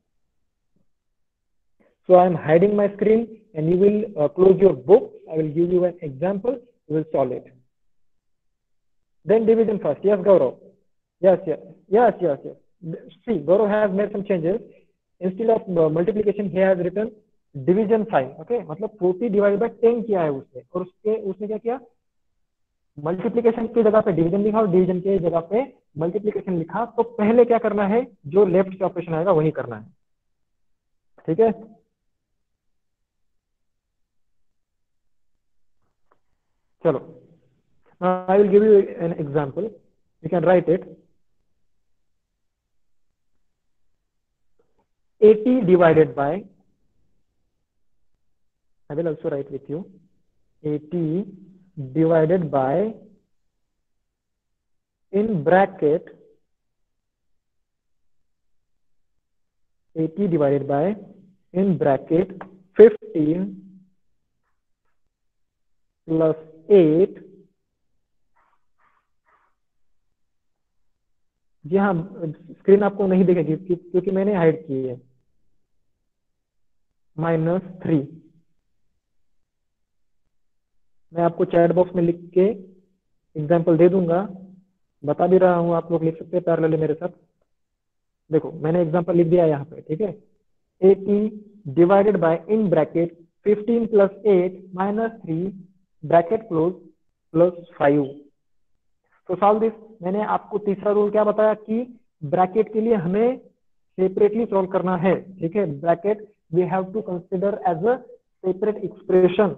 so I am hiding my screen and you will uh, close your book. I will give you an example, you will solve it. Then division first. Yes, Gaurav. Yes, yes, yes, yes, yes. See, Gaurav has made some changes. Instead of uh, multiplication, he has written division sign. Okay, मतलब forty divide by ten किया है उसने, और उसके उसने क्या किया, multiplication की जगह पे डिवीजन लिखा और डिवीजन की जगह पे मल्टीप्लिकेशन लिखा. तो पहले क्या करना है, जो लेफ्ट से ऑपरेशन आएगा वही करना है. ठीक है, चलो. I will give you an example, you can write it. eighty divided by, I will also write with you, eighty divided by, in bracket, eighty divided by, in bracket, fifteen plus eight. जी हाँ, screen आपको नहीं दिखेगी क्योंकि मैंने hide की है. Minus three. मैं आपको चैट बॉक्स में लिख के एग्जाम्पल दे दूंगा, बता भी रहा हूँ, आप लोग लिख सकते हैं पैरेलल मेरे साथ. देखो मैंने एग्जाम्पल लिख दिया यहाँ पे. ठीक है, eighty divided by, in bracket, fifteen plus eight minus three bracket close plus five. तो सॉल्व दिस. मैंने आपको तीसरा रूल क्या बताया कि ब्रैकेट के लिए हमें सेपरेटली सॉल्व करना है. ठीक है, bracket we have to consider as a separate expression.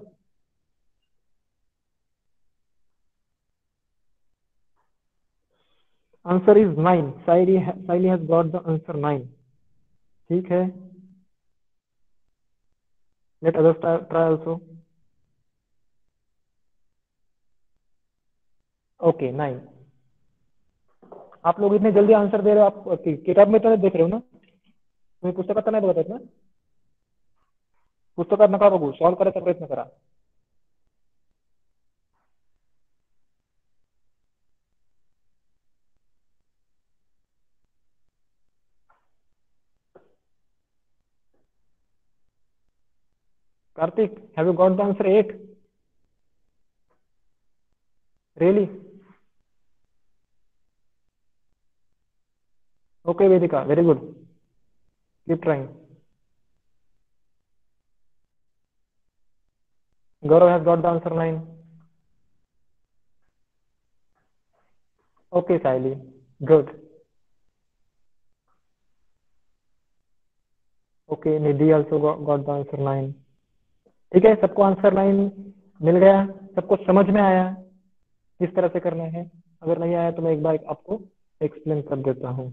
Answer is nine. Sayali Sayali has got the answer nine. ठीक है, let others try also. Okay, nine. आप लोग इतने जल्दी आंसर दे रहे हो, आप किताब में तो नहीं देख रहे हो ना. तुम्ही पुस्तकात नाही बघत आहेत ना? पुस्तकात नका बघू, सॉल्व्ह करायचा प्रयत्न करा. Karthik, have you got the answer eight? Really? Okay, Vedika, very good. Keep trying. Gaurav has got the answer nine. Okay, Saili, good. Okay, Nidhi also got, got the answer nine. ठीक है, सबको answer nine मिल गया, सबको समझ में आया किस तरह से करना है? अगर नहीं आया तो मैं एक बार आपको एक्सप्लेन कर देता हूँ.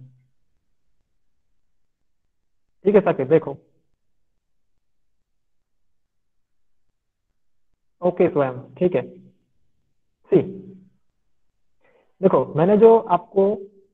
ठीक है साकिब, देखो. ओके स्वयं, ठीक है. सी, देखो मैंने जो आपको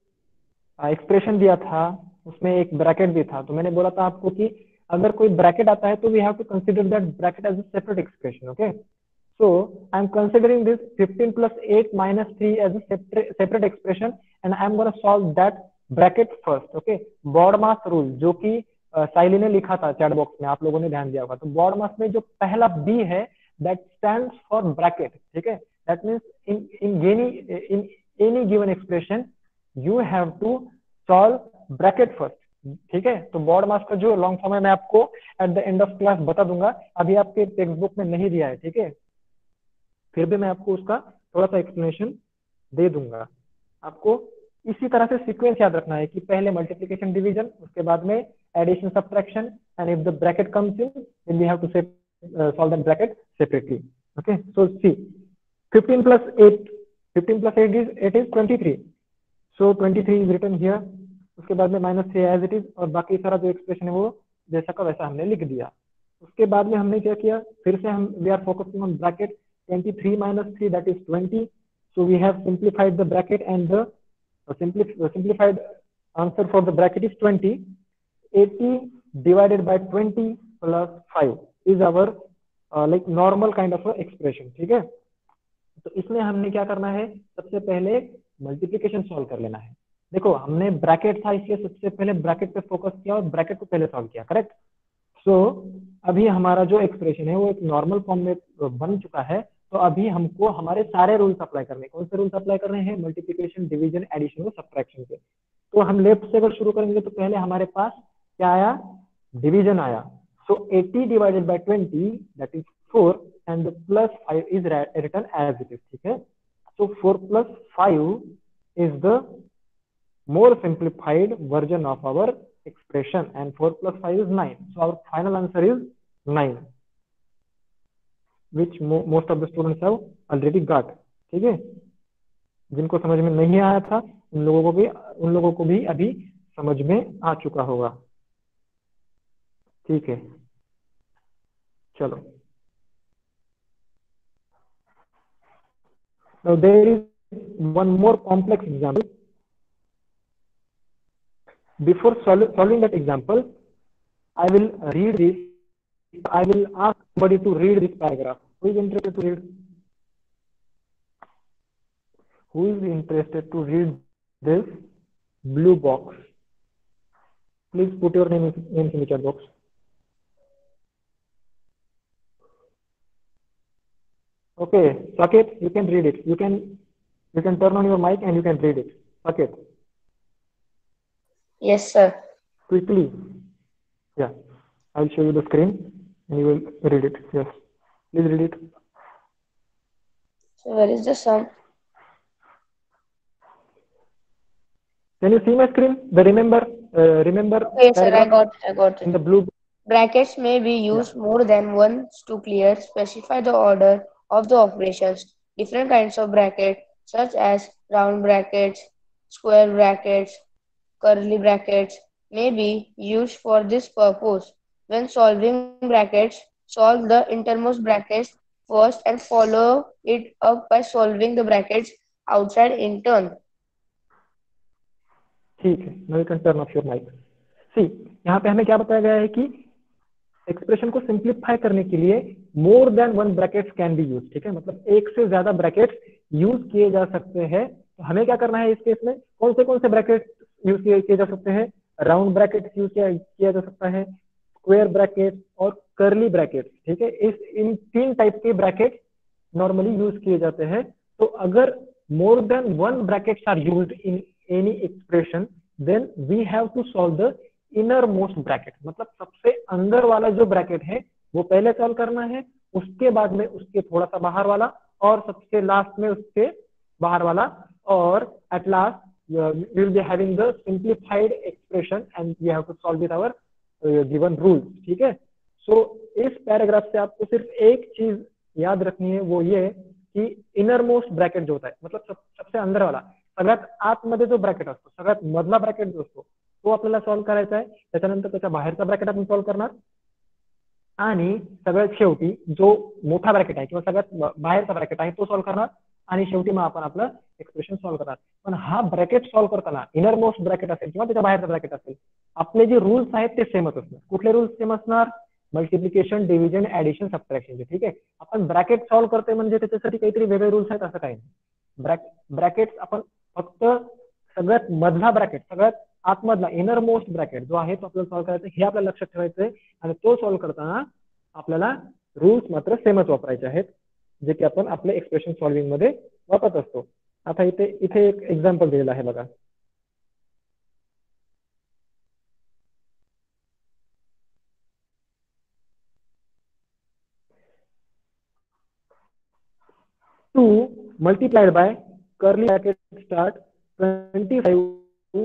एक्सप्रेशन दिया था उसमें एक ब्रैकेट भी था, तो मैंने बोला था आपको कि अगर कोई ब्रैकेट आता है तो we have to consider that bracket as a separate expression. Okay, so I'm considering this fifteen plus eight minus three as a separate, separate expression and I'm going to solve that bracket first. Okay, BODMAS rule जो कि साइली ने लिखा था chat box में, आप लोगों ने ध्यान दिया होगा. तो BODMAS में जो पहला B है that stands for bracket. ठीक है, that means in in any in any given expression you have to solve bracket first. ठीक है, तो BODMAS का जो लॉन्ग फॉर्म है मैं आपको at the end of class बता दूंगा, अभी आपके टेक्स्ट बुक में नहीं दिया है. ठीक है, फिर भी मैं आपको उसका थोड़ा सा एक्सप्लेनेशन दे दूंगा. आपको इसी तरह से सीक्वेंस याद रखना है कि पहले मल्टीप्लिकेशन डिवीजन, उसके बाद में addition subtraction, and if the bracket comes in then we have to solve that bracket separately. Okay, so see fifteen plus eight, fifteen plus eight is eight is twenty-three. So twenty-three is written here. उसके बाद में minus three as it is, और बाकी सारा जो expression है वो जैसा का वैसा हमने लिख दिया. उसके बाद में हमने क्या किया, फिर से हम we are focusing on bracket. twenty-three minus three, that is twenty. So we have simplified the bracket and the uh, simpli uh, simplified answer for the bracket is twenty. eighty divided by twenty plus five is our uh, like normal kind of a expression. ठीक है, तो इसमें हमने क्या करना है, सबसे पहले मल्टीप्लिकेशन सॉल्व कर लेना है. देखो हमने ब्रैकेट था इसलिए सबसे पहले ब्रैकेट पे फोकस किया और ब्रैकेट को पहले सॉल्व किया. करेक्ट. सो so, अभी हमारा जो एक्सप्रेशन है वो एक नॉर्मल फॉर्म में बन चुका है. तो अभी हमको हमारे सारे रूल्स अप्लाई करने हैं. कौन से रूल्स अप्लाई कर रहे हैं? मल्टीप्लिकेशन, डिवीजन, एडिशन और सब्ट्रैक्शन के. तो हम लेफ्ट से अगर शुरू करेंगे तो पहले हमारे पास क्या आया? डिवीजन आया. So eighty divided by twenty, that is four, and plus five is written as it is. ठीक है, सो four plus five is the more simplified version of our expression, and four plus five is nine. So our final answer is nine, which mo most of the students have already got. ठीक है, जिनको समझ में नहीं आया था उन लोगों को भी उन लोगों को भी अभी समझ में आ चुका होगा. ठीक है, चलो. Now there is one more complex example. Before sol solving that example, I will read this. I will ask somebody to read this paragraph. Who is interested to read? Who is interested to read this blue box? Please put your name in the chat box. Okay, Saket, you can read it. You can you can turn on your mic and you can read it. Saket. Yes, sir. Quickly. Yeah, I'll show you the screen and you will read it. Yes, please read it. So where is the sum? Can you see my screen? The remember, uh, remember. Okay, sir, I got, I got in it. the blue. Brackets may be used Yeah. more than once to clear, specify the order of the operations. Different kinds of brackets, such as round brackets, square brackets, curly brackets, may be used for this purpose. When solving brackets, solve the innermost brackets first and follow it up by solving the brackets outside in turn. ठीक है, now you can turn off your mic. See, यहाँ पे हमें क्या बताया गया है कि एक्सप्रेशन को सिंप्लीफाई करने के लिए more than one brackets can be use, ठीक है, मतलब एक से ज्यादा ब्रैकेट्स यूज किए जा सकते हैं। तो हमें क्या करना है इस केस में, कौन से कौन से ब्रैकेट यूज किए जा सकते हैं, राउंड ब्रैकेट यूज किया, किया जा सकता है, स्क्वायर ब्रैकेट और कर्ली ब्रैकेट, ठीक है, इस इन तीन टाइप के ब्रैकेट नॉर्मली यूज किए जाते हैं। तो अगर more than one brackets are used in any expression then we have to solve the inner most bracket, मतलब सबसे अंदर वाला जो ब्रैकेट है वो पहले सॉल्व करना है, उसके बाद में उसके थोड़ा सा बाहर वाला, और सबसे लास्ट में उसके बाहर वाला, और at last we will be having the simplified expression and we have to solve with our given rule, ठीक है। सो इस पैराग्राफ से आपको सिर्फ एक चीज याद रखनी है, वो ये की इनर मोस्ट ब्रॅकेट जो होता है, मतलब सब, सबसे अंदर वाला, सगळ्यात आतमध्ये जो ब्रॅकेट असतो, सगळ्यात मधला ब्रॅकेट जो असतो तो आपल्याला सॉल्व करायचा आहे, त्याच्यानंतर त्याच्या बाहेरचा ब्रॅकेट आपण सॉल्व करणार, आणि सगळ्यात शेवटी जो मोठा ब्रॅकेट आहे किंवा सगळ्यात बाहेरचा ब्रॅकेट आहे तो सॉल्व करणार, आणि शेवटी मग आपण आपलं एक्सप्रेशन सॉल्व करणार। पण हा ब्रॅकेट सॉल्व करताना इनर मोस्ट ब्रॅकेट असेल किंवा त्याच्या बाहेरचा ब्रॅकेट असेल, आपले जे रूल्स आहेत ते सेमच असणार। कुठले रूल्स सेम असणार, मल्टिप्लिकेशन, डिव्हिजन, ऍडिशन, सबट्रॅक्शन, ठीक आहे। आपण ब्रॅकेट सॉल्व करतोय म्हणजे त्याच्यासाठी काहीतरी वेगळे रूल्स आहेत असं काही नाही। ब्रॅकेट आपण फक्त सगळ्यात मधला ब्रॅकेट, सगळ्यात आतमधला इनर मोस्ट ब्रॅकेट जो आहे तो आपल्याला सॉल्व करायचा, हे आपल्याला लक्षात ठेवायचंय, आणि तो सॉल्व करताना आपल्याला रूल्स मात्र सेमच वापरायचे आहेत, जे की आपण आपले एक्सप्रेशन सॉल्विंग मध्ये वापरत असतो। आता इथे इथे एक एक्झाम्पल दिलेलं आहे बघा, two multiplied by curly bracket start twenty-five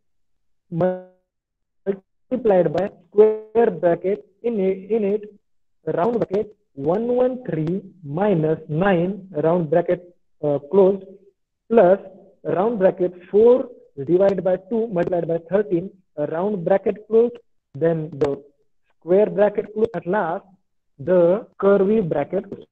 multiplied by square bracket in it, in it round bracket one hundred thirteen minus nine round bracket uh, closed plus round bracket four divided by two multiplied by thirteen round bracket closed, then the square bracket closed, at last the curvy bracket closed।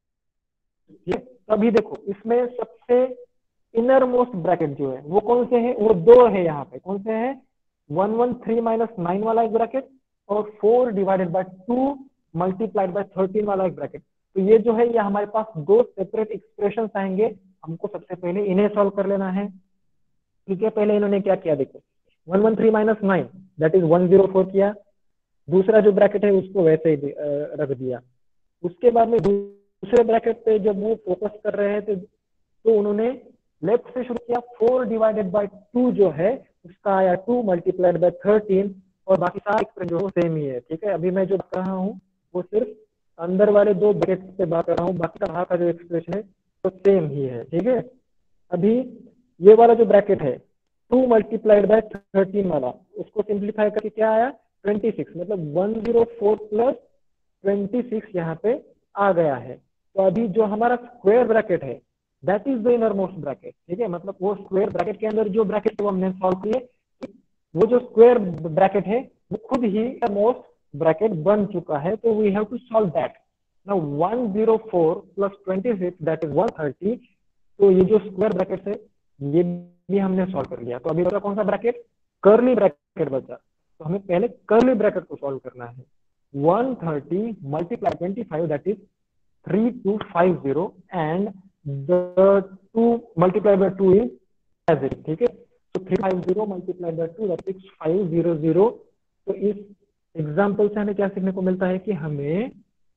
अभी देखो इसमें सबसे inner most bracket जो है वो कौन से है, वो दो है यहाँ पे, कौन से है, one one three minus nine वाला एक ब्रैकेट और four divided by two multiplied by thirteen वाला एक ब्रैकेट। तो ये जो है ये हमारे पास दो सेपरेट एक्सप्रेशन आएंगे, हमको सबसे पहले इन्हें सॉल्व कर लेना है, ठीक है। पहले इन्होंने क्या किया देखो, one one three minus nine that is one zero four किया, दूसरा जो ब्रैकेट है उसको वैसे ही रख दिया। उसके बाद में दूसरे ब्रैकेट पे जब वो फोकस कर रहे हैं तो, तो उन्होंने लेफ्ट से शुरू किया, फोर डिवाइडेड बाय टू जो है उसका आया टू मल्टीप्लाइड बाय थर्टीन, और बाकी सारा एक्सप्रेशन जो सेम ही है, ठीक है। अभी मैं जो कर रहा हूँ वो सिर्फ अंदर वाले दो ब्रैकेट पे बात कर रहा हूँ, बाकी का बाहर का जो एक्सप्रेशन है तो सेम ही है, ठीक है। अभी ये वाला जो ब्रैकेट है टू मल्टीप्लाइड बाय थर्टीन वाला, उसको सिंप्लीफाई करके क्या आया ट्वेंटी सिक्स, मतलब one zero four plus twenty six यहाँ पे आ गया है। तो अभी जो हमारा स्क्वायर ब्रैकेट है that is the inner most bracket, ठीक है, मतलब वो स्क्वायर ब्रैकेट के अंदर जो ब्रैकेट वो हमने सॉल्व किए, वो जो स्क्वायर ब्रैकेट है वो खुद ही मोस्ट ब्रैकेट बन चुका है, तो we have to solve that. Now one zero four plus twenty six that is one thirty, तो ये जो स्क्वायर ब्रैकेट है ये भी हमने सॉल्व कर लिया। तो अभी बचा कौन सा ब्रैकेट, कर्ली ब्रैकेट बचा, तो हमें पहले कर्ली ब्रैकेट को सॉल्व करना है। One thirty multiply twenty-five that is three two five zero and the two multiplied by two is as it, ठीक है। तो three fifty multiplied by two that is five hundred। तो इस example से हमें क्या सीखने को मिलता है कि हमें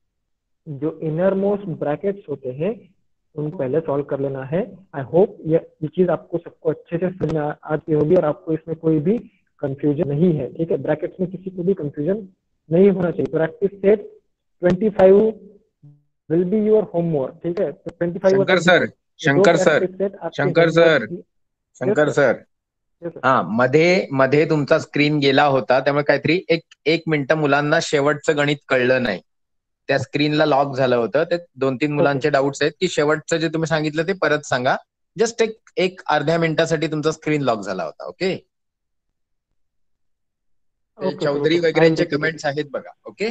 जो इनर मोस्ट ब्रैकेट्स होते हैं उनको पहले सॉल्व कर लेना है। आई होप ये ये चीज आपको सबको अच्छे से समझ में आती होगी और आपको इसमें कोई भी कंफ्यूजन नहीं है, ठीक है। ब्रैकेट्स में किसी को भी कंफ्यूजन नहीं होना चाहिए। Practice set twenty five will be your homework, ठीक है। तो twenty five Shankar sir Shankar sir Shankar sir Shankar sir हा, मध्ये मध्ये तुमचा स्क्रीन गेला होता, त्यामुळे काहीतरी एक एक मिनिट मुलांना शेवटचं गणित कळलं नाही, त्या स्क्रीनला लॉक झालं होतं। ते दोन तीन मुलांचे डाऊट्स आहेत की शेवटचं जे तुम्ही सांगितलं ते परत सांगा, जस्ट एक एक अर्ध्या मिनिटासाठी तुमचा स्क्रीन लॉक झाला होता। ओके, चौधरी वगैरेंचे कमेंट्स आहेत बघा। Okay,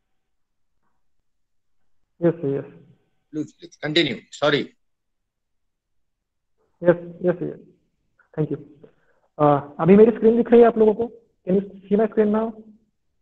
yes yes please please continue, sorry. Yes yes yes thank you. अभी मेरी स्क्रीन दिख रही है आप लोगों को, can you see my screen now?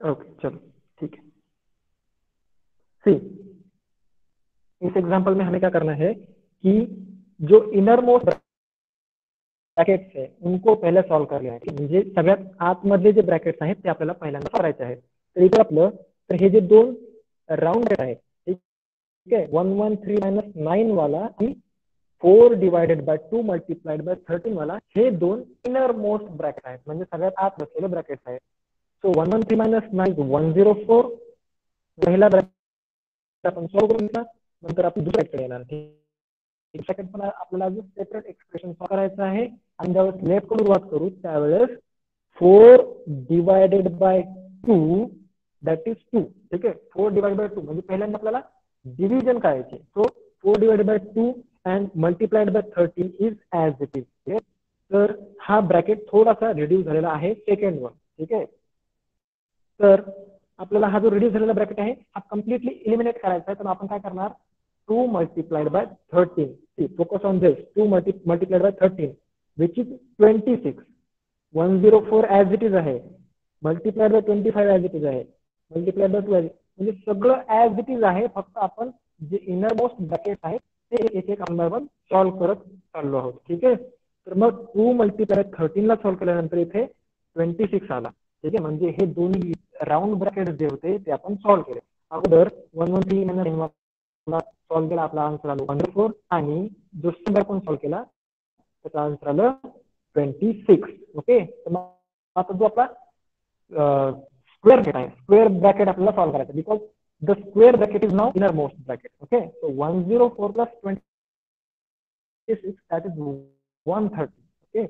Okay चलो ठीक है। सी, इस एग्जांपल में हमें क्या करना है कि जो इनर मोस्ट ब्रॅकेट्स आहे उनको पहिले सॉल्व करले आहे, म्हणजे सगळ्यात आतमधले जे ब्रॅकेट्स आहेत ते आपल्याला पहिल्यांदा करायचे आहेत. तर इथे आपलं तर हे जे दोन राउंड आहेत ठीक आहे, one one three minus nine वाला आणि four divided by two multiplied by thirteen वाला हे दोन इनर मोस्ट ब्रॅकेट आहेत, म्हणजे सगळ्यात आत बसलेले ब्रॅकेट्स आहेत. So one one three minus nine one zero four पहिला ब्रॅकेट आपण सॉल्व करून घेतला, नंतर आपण दुसऱ्याकडे येणार. सेकंड पण आपल्याला अजून सेपरेट एक्सप्रेशन सॉल्व करायचं आहे आणि ज्यावेळेस लेफ्ट कडून सुरुवात करू त्यावेळेस four divided by two that is two. ठीक आहे, फोर डिवाइड बाय टू म्हणजे पहिल्यांदा आपल्याला डिव्हिजन करायचे. So four divided by two and multiplied by thirteen is as it is. तर हा ब्रॅकेट थोडासा रिड्यूस झालेला आहे सेकंड वन. ठीक आहे, तर आपल्याला हा जो रिड्यूस झालेला ब्रॅकेट आहे हा कम्प्लिटली इलिमिनेट करायचा आहे. तर आपण काय करणार, two multiplied by thirteen. Focus on this, two multiplied by thirteen which is twenty six. One zero four as it is आहे, multiplied by twenty five as it is आहे, मल्टिप्लाइड बाय टू म्हणजे सगळं as it is आहे. फक्त आपण जे inner most bracket आहेत ते एक एक अंदाज सॉल्व्ह करत चाललो आहोत. ठीक आहे, तर मग टू मल्टिप्लाइड थर्टीन ला सॉल्व्ह केल्यानंतर इथे ट्वेंटी सिक्स आला. ठीक आहे, म्हणजे हे दोन्ही राऊंड ब्रॅकेट जे होते ते आपण सॉल्व्ह केले. अगोदर वन वन थ्री सॉल्व्ह केला, आपला आन्सर आला वन फोर आणि जो स्टँडर्ड पण सॉल्व्ह केला त्याचा आन्सर आलं ट्वेंटी सिक्स. ओके, तर मग आता जो आपला स्क्वेअर ब्रॅकेट आहे, स्क्वेअर ब्रॅकेट आपल्याला सॉल्व्ह करायचा because the square bracket is now inner most bracket. Okay, so one zero four plus twenty six that is one thirty. Okay,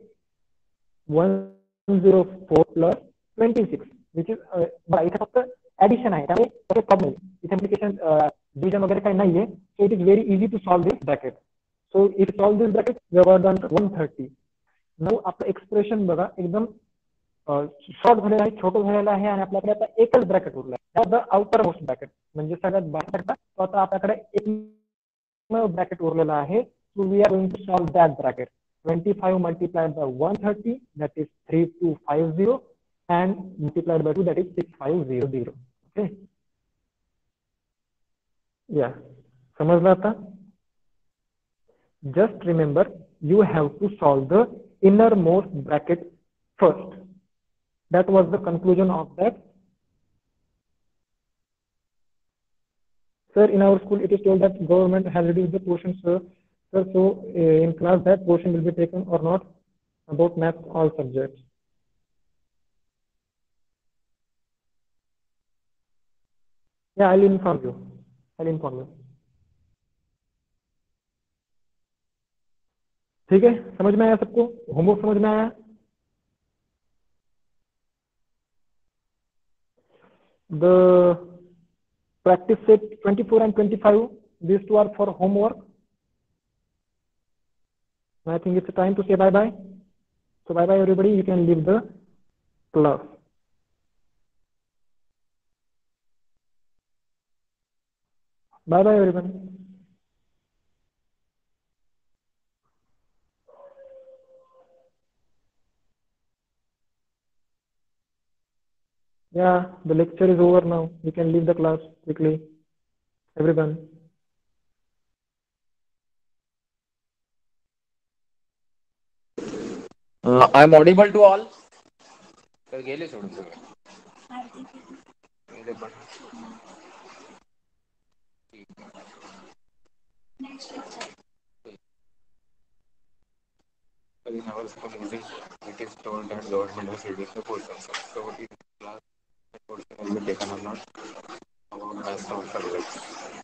one zero four plus twenty six which is इथे फक्त addition आहे त्यामुळे problem इथे implication division वगैरे काही नाहीये. So it is very easy to solve this bracket. So if solve this bracket one thirty. Now आपलं expression बघा एकदम शॉर्ट झालेला आहे, छोटं झालेलं आहे आणि आपल्याकडे आता एकच ब्रॅकेट उरला आहे, आउटर मोस्ट ब्रॅकेट म्हणजे सगळ्यात बाहेर. तो आता आपल्याकडे एक ब्रॅकेट उरलेला आहे. So we are going to solve that bracket. Twenty five multiplied by one thirty that is three two five zero and multiplied by two that is six five zero zero. Okay, yeah, समजला आता. Just remember you have to solve the innermost bracket first. That was the conclusion of that. Sir, in our school it is told that government has reduced the portion, sir. Sir, so uh, in class that portion will be taken or not about math all subjects. Yeah, I'll inform you. I'll inform you. ठीक है, समझ में आया सबको? Homework समझ में आया? The practice set twenty-four and twenty-five, these two are for homework. I think it's time to say bye bye. So bye bye everybody, you can leave the class. Bye bye everyone. Yeah, the lecture is over now. You can leave the class quickly, everyone. Uh, I'm audible to all. तर गेले सोडून सगळे गेले पण. In our school, it is told that government has reduced the portion. So in class, the portion will be taken or not about math or subjects.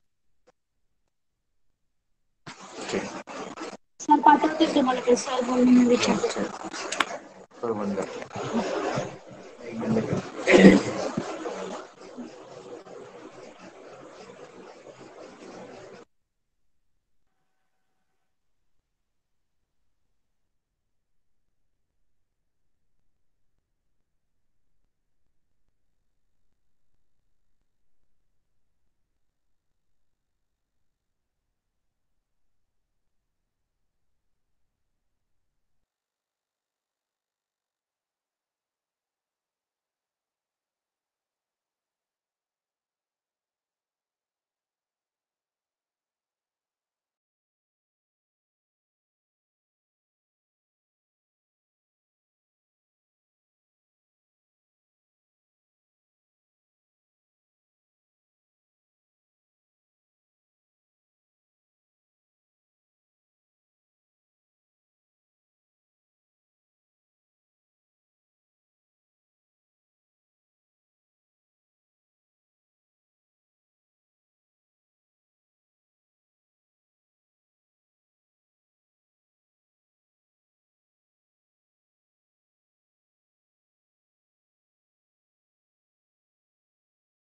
Okay. Sir पाठवते तुम्हाला ते sir बोलून विचारते. सर बंद.